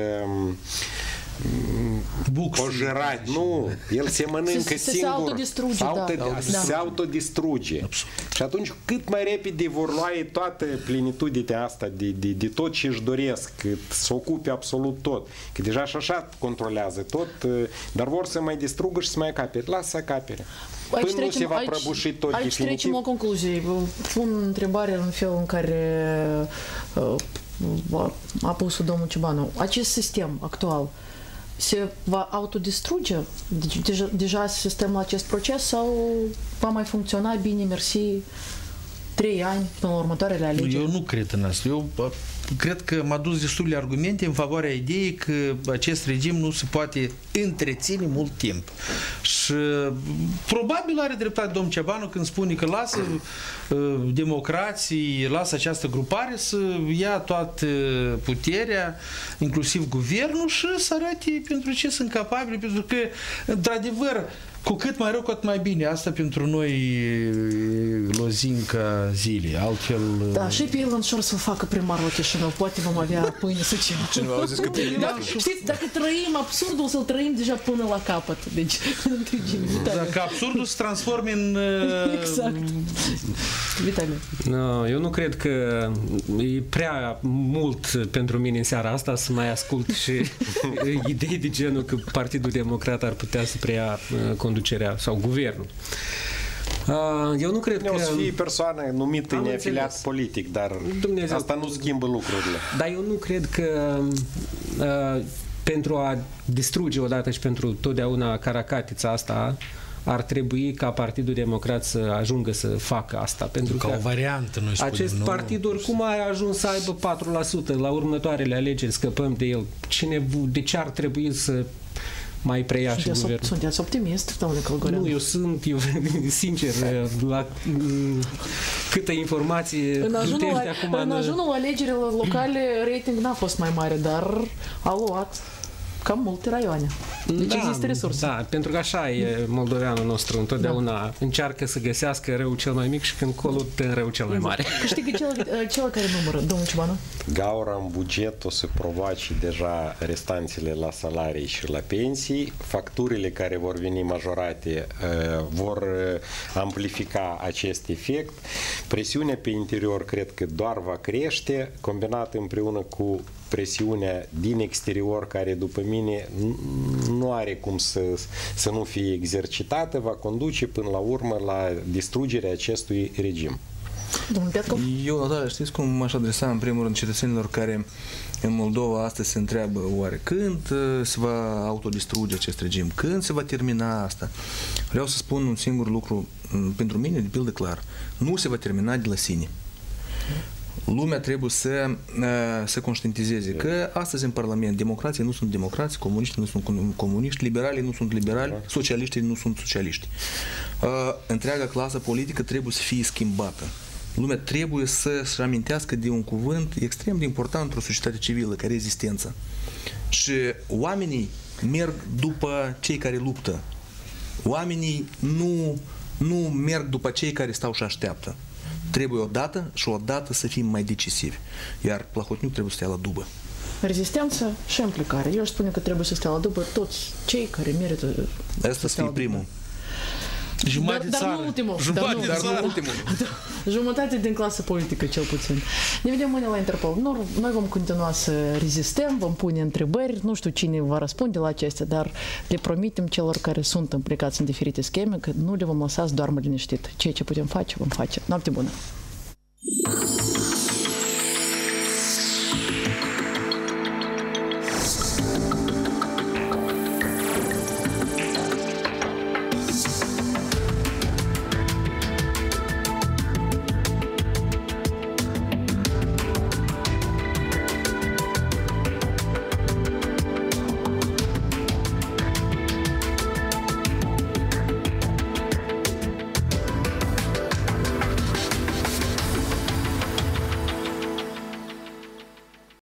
nu, el se mănâncă singur, se autodistruge. Și atunci, cât mai repede vor lua toată plenitudinea asta de tot ce își doresc, să ocupe absolut tot, că deja și așa controlează tot, dar vor să mai distrugă și să mai acapere. Lasă să acapere. Până nu se va prăbuși tot definitiv. Aici trecem la concluzie. Pun întrebare în felul în care a pus-o domnul Ciobanu. Acest sistem actual se va autodistruge? Deci, deja sistemul la acest proces sau va mai funcționa bine, mersi, 3 ani până la următoarele alegeri? Eu nu cred în asta. Eu cred că m-a dus destule argumente în favoarea ideii că acest regim nu se poate întreține mult timp. Și probabil are dreptate domnul Ciobanu când spune că lasă democrații, lasă această grupare să ia toată puterea, inclusiv guvernul, și să arate pentru ce sunt capabili, pentru că, într-adevăr, cu cât mai rău, cu atât mai bine. Asta pentru noi lozinca zilei. Altfel... Da, și pe Elon Shore să facă primarul Chișinău. Poate vom avea pâine să ceva. Cineva au zis că știți, dacă trăim absurdul, să-l trăim deja până la capăt. Deci, dacă absurdul se transforme în... Exact. Vitamin. No, eu nu cred că e prea mult pentru mine în seara asta să mai ascult și idei de genul că Partidul Democrat ar putea să preia conducerea sau guvernul. Eu nu cred că... O să fie persoană numită neafiliat politic, dar Dumnezeu, asta nu schimbă lucrurile. Dar eu nu cred că pentru a distruge odată și pentru totdeauna caracatița asta ar trebui ca Partidul Democrat să ajungă să facă asta. Pentru ca că o variantă, noi spunem, acest partid oricum a ajuns să aibă 4%. La următoarele alegeri scăpăm de el. De ce ar trebui să mai preia și guvernul? Sunteți optimist, domnule Călgăreanu? Nu, eu sincer, la câtă informație plutește acum... În ajunul alegerilor locale, rating n-a fost mai mare, dar a luat cam multe raioane. Deci există resurse. Da, pentru că așa e moldoveanul nostru. Întotdeauna încearcă să găsească răul cel mai mic și când colo dă răul cel mai mare. Câștigă cel care numără, domnul Ciobanu? Gaura în buget o să provoace deja restanțele la salarii și la pensii. Facturile care vor veni majorate vor amplifica acest efect. Presiunea pe interior cred că doar va crește, combinată împreună cu presiunea din exterior, care după mine nu are cum să nu fie exercitată, va conduce până la urmă la distrugerea acestui regim. Eu, Natalia, știți cum m-aș adresa în primul rând cetățenilor care în Moldova astăzi se întreabă oare când se va autodistruge acest regim? Când se va termina asta? Vreau să spun un singur lucru pentru mine, de pildă clar. Nu se va termina de la sine. lumea trebuie să conștientizeze că astăzi în Parlament democrații nu sunt democrați, comuniștii nu sunt comuniști, liberalii nu sunt liberali, socialiștii nu sunt socialiști. Întreaga clasă politică trebuie să fie schimbată. Lumea trebuie să-și amintească de un cuvânt extrem de important într-o societate civilă, ca rezistență. Și oamenii merg după cei care luptă. Oamenii nu merg după cei care stau și așteaptă. Trebuie odată și odată să fim mai decisivi. Iar Plahotniuc trebuie să stea la dubă. Rezistență și implicare. Eu aș spune că trebuie să stea la dubă toți cei care merită asta să fie primul. Dar nu ultimul. Jumătate din clasă politică, cel puțin. Ne vedem mâine la Interpol. Noi vom continua să rezistăm, vom pune întrebări. Nu știu cine va răspunde la acestea, dar le promitem celor care sunt implicați în diferite scheme că nu le vom lăsa să doarmă liniștit. Ceea ce putem face, vom face. Noapte bună!